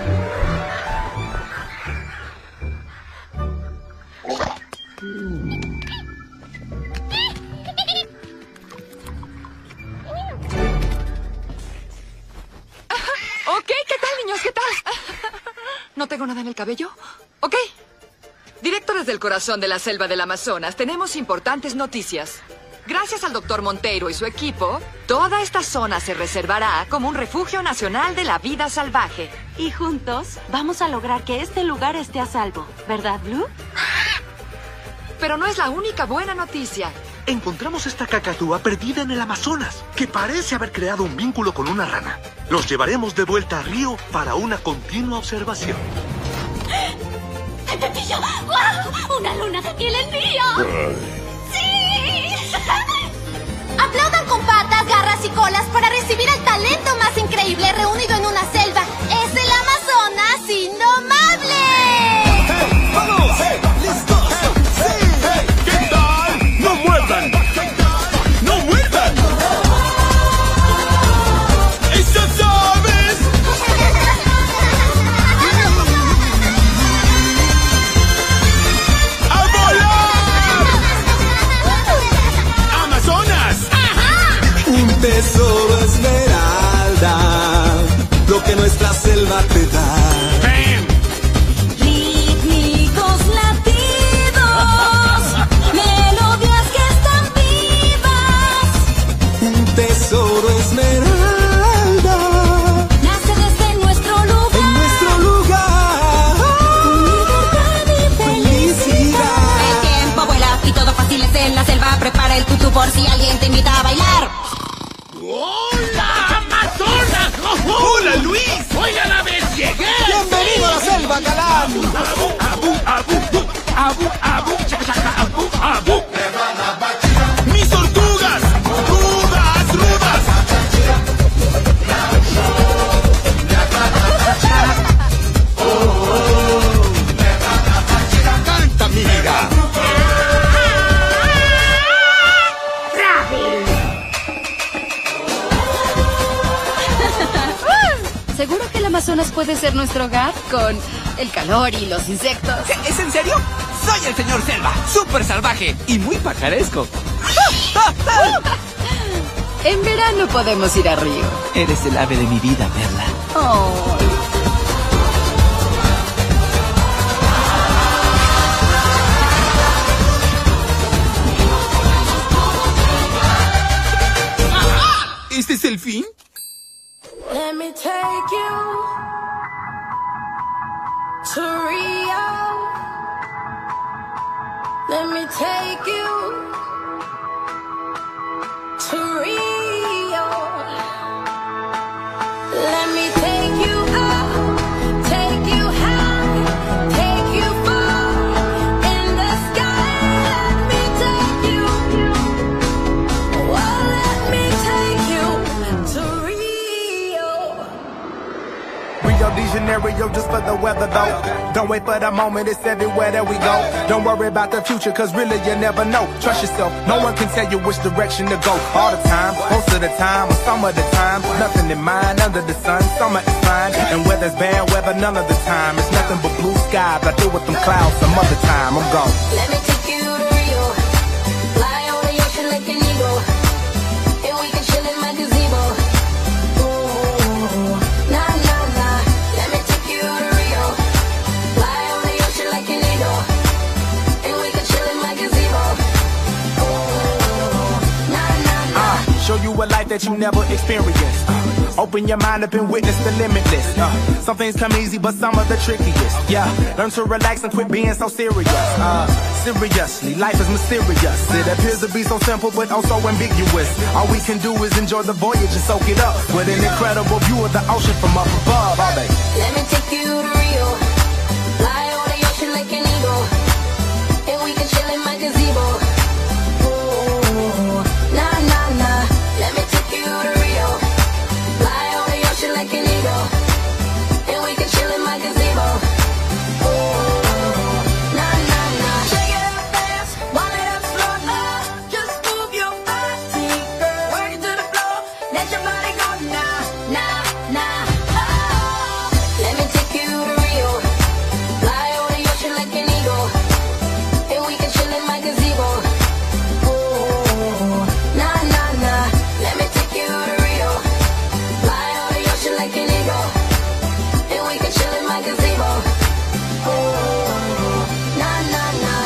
[SPEAKER 9] Ok, ¿qué tal, niños? ¿Qué tal? ¿No tengo nada en el cabello? Ok. Directo desde el corazón de la selva del Amazonas, tenemos importantes noticias. Gracias al doctor Monteiro y su equipo, toda esta zona se reservará como un refugio nacional de la vida salvaje.
[SPEAKER 17] Y juntos vamos a lograr que este lugar esté a salvo, ¿verdad, Blue?
[SPEAKER 9] Pero no es la única buena noticia.
[SPEAKER 8] Encontramos esta cacatúa perdida en el Amazonas, que parece haber creado un vínculo con una rana. Los llevaremos de vuelta a Río para una continua observación.
[SPEAKER 13] ¡Ay, Pepillo! ¡Wow! ¡Una luna de miel en Río! ¡Sí!
[SPEAKER 10] Aplaudan con patas, garras y colas para recibir al talento más increíble reunido en una selva. ¡Es el Amazonas indomable!
[SPEAKER 3] ¡Hey! ¡Vamos! ¡Hey! ¡Listos! ¡Sí! ¡Hey! ¿Qué tal? ¡No muerdan! ¡No muerdan! ¡Esas aves! ¡A volar! ¡Amazonas!
[SPEAKER 12] Un tesoro esmeralda, lo que nuestra selva te da.
[SPEAKER 13] Rítmicos latidos, melodías que están vivas.
[SPEAKER 12] Un tesoro esmeralda,
[SPEAKER 13] Nace desde nuestro lugar.
[SPEAKER 12] en nuestro lugar.
[SPEAKER 13] Con libertad y felicidad.
[SPEAKER 10] El tiempo vuela y todo fácil es en la selva. Prepara el tutú por si alguien te invita a bailar.
[SPEAKER 3] ¡Hola, Amazonas! ¡Hola, Luis! ¡Oigan a ver, llegué!
[SPEAKER 12] ¡Bienvenido a la selva, Galán!
[SPEAKER 3] ¡Abu, abu, abu, abu, abu, chaca, chaca, abu, abu! ¡Mis tortugas! ¡Rudas, rudas!
[SPEAKER 6] ¡Canta, amiga!
[SPEAKER 5] ¿Seguro que el Amazonas puede ser nuestro hogar? Con el calor y los insectos.
[SPEAKER 4] ¿Es en serio? Soy el señor Selva, súper salvaje y muy pajaresco.
[SPEAKER 5] En verano podemos ir a Río.
[SPEAKER 4] Eres el ave de mi vida, Perla.
[SPEAKER 5] Oh.
[SPEAKER 3] ¿Este es el fin?
[SPEAKER 1] Let me take you to Rio. Let me take you
[SPEAKER 12] Rio de Janeiro just for the weather though. Don't wait for the moment, it's everywhere that we go. Don't worry about the future, cause really you never know. Trust yourself, no one can tell you which direction to go. All the time, most of the time, or some of the time. Nothing in mind under the sun, summer is fine. And weather's bad weather none of the time. It's nothing but blue skies, I deal with them clouds some other time. I'm gone.
[SPEAKER 1] Let me take you to Rio. Fly on the ocean like an eagle. And we can chill in my gazebo. Ooh, nah, nah, nah. Let me take you to Rio. Fly on the ocean like an eagle. And we can chill in my gazebo. Ooh, nah, nah, nah.
[SPEAKER 12] Uh, show you a life that you never experienced. Uh, open your mind up and witness the limitless. Uh, some things come easy, but some are the trickiest. Yeah, learn to relax and quit being so serious. Uh, seriously, life is mysterious. It appears to be so simple, but also ambiguous. All we can do is enjoy the voyage and soak it up with an incredible view of the ocean from up above. All day.
[SPEAKER 1] Let me take you to Rio. Fly on the ocean like an eagle. And we can chill in my gazebo. Ooh, nah, nah, nah. Let me take you to Rio. Fly on the ocean like an eagle. And we can chill in my gazebo. Ooh, nah, nah, nah. Shake it up fast, wind it up slowly. Just move your body, girl. Work it to the floor. Let your body go now, nah, nah. Oh, let me take you to Rio. Fly on the ocean like an eagle. And we can chill in my gazebo. Ooh, nah, nah, nah. Let me take you to Rio. Fly on the ocean like an eagle. And we can chill in my gazebo. Ooh, nah, nah, nah.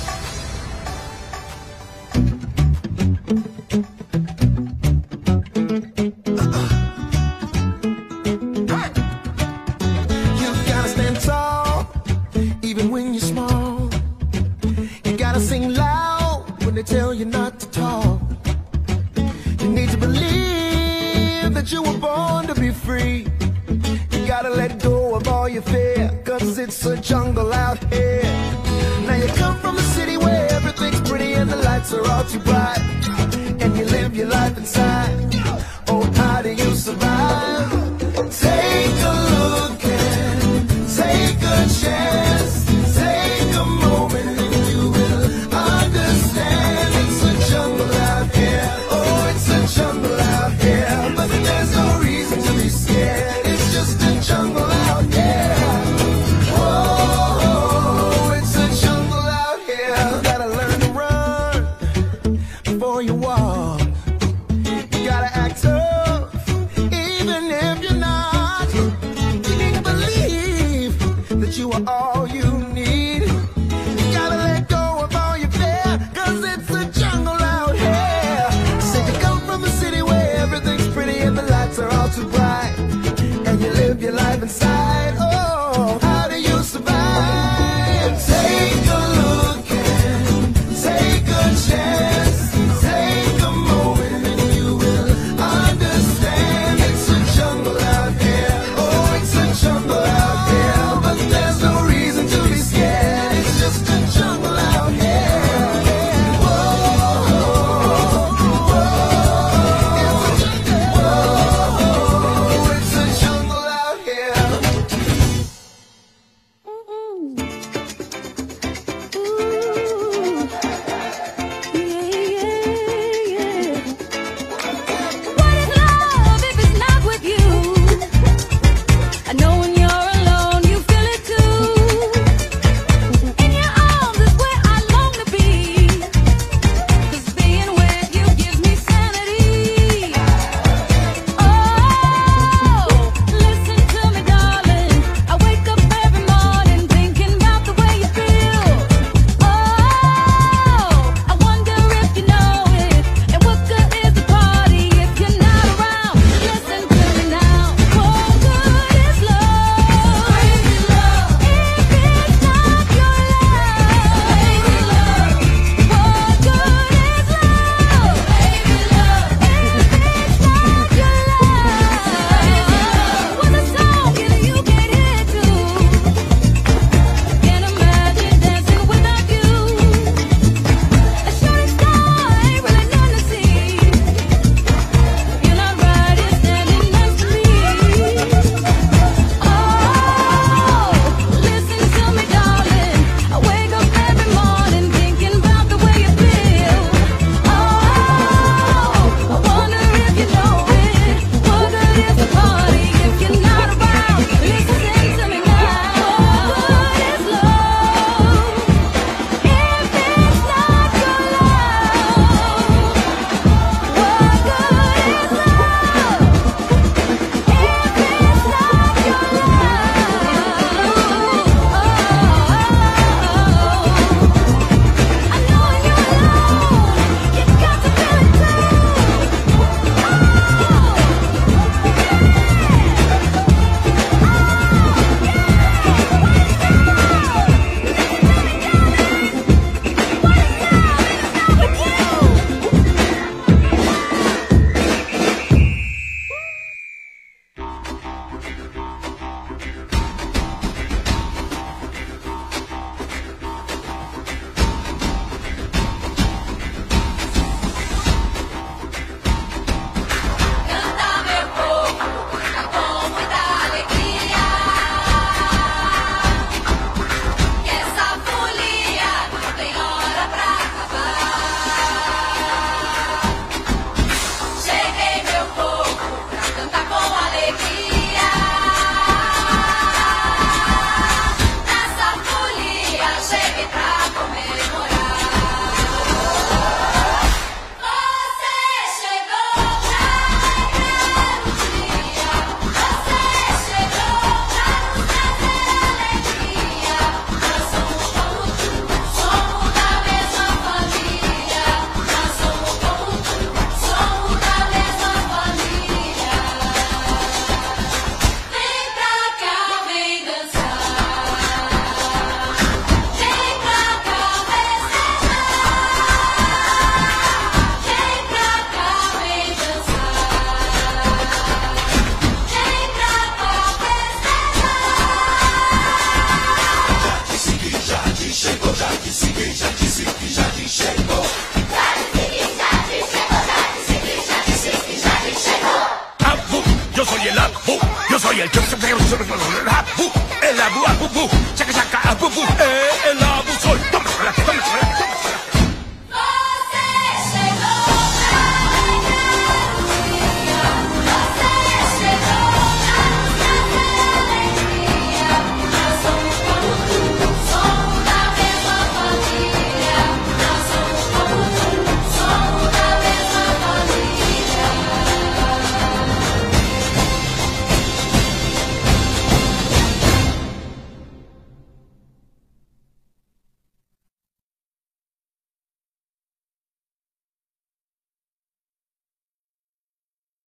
[SPEAKER 12] You gotta stand tall, even when you're small. You gotta sing loud when they tell you not to talk. You need to believe that you were born to be free. You gotta let go of all your fear, cause it's a jungle out here. Now you come from a city where everything's pretty and the lights are all too bright. And you live your life inside. Oh, how do you survive? Take a look and take a chance. Take a moment and you will understand. It's a jungle out here. Oh, it's a jungle out here. But there's no reason to be scared. It's just a jungle out here. Whoa, it's a jungle out here. You gotta learn to run before you walk. You gotta act tough, even if you're not. You need to believe that you are all you need. You gotta let go of all your fear, cause it's a jungle out here. So you come from a city where everything's pretty and the lights are all too bright. And you live your life inside. Oh, how do you survive? Take a look and take a chance. Take a moment and you will understand. It's a jungle out here. Oh, it's a jungle out here. But there's no reason to be scared. It's just a jungle out here. Whoa, whoa, it's a jungle out here.
[SPEAKER 3] El abu, abu, bu. Chaca, chaca, abu, bu. Eh, el abu, sol. Toma chocolate, toma chocolate.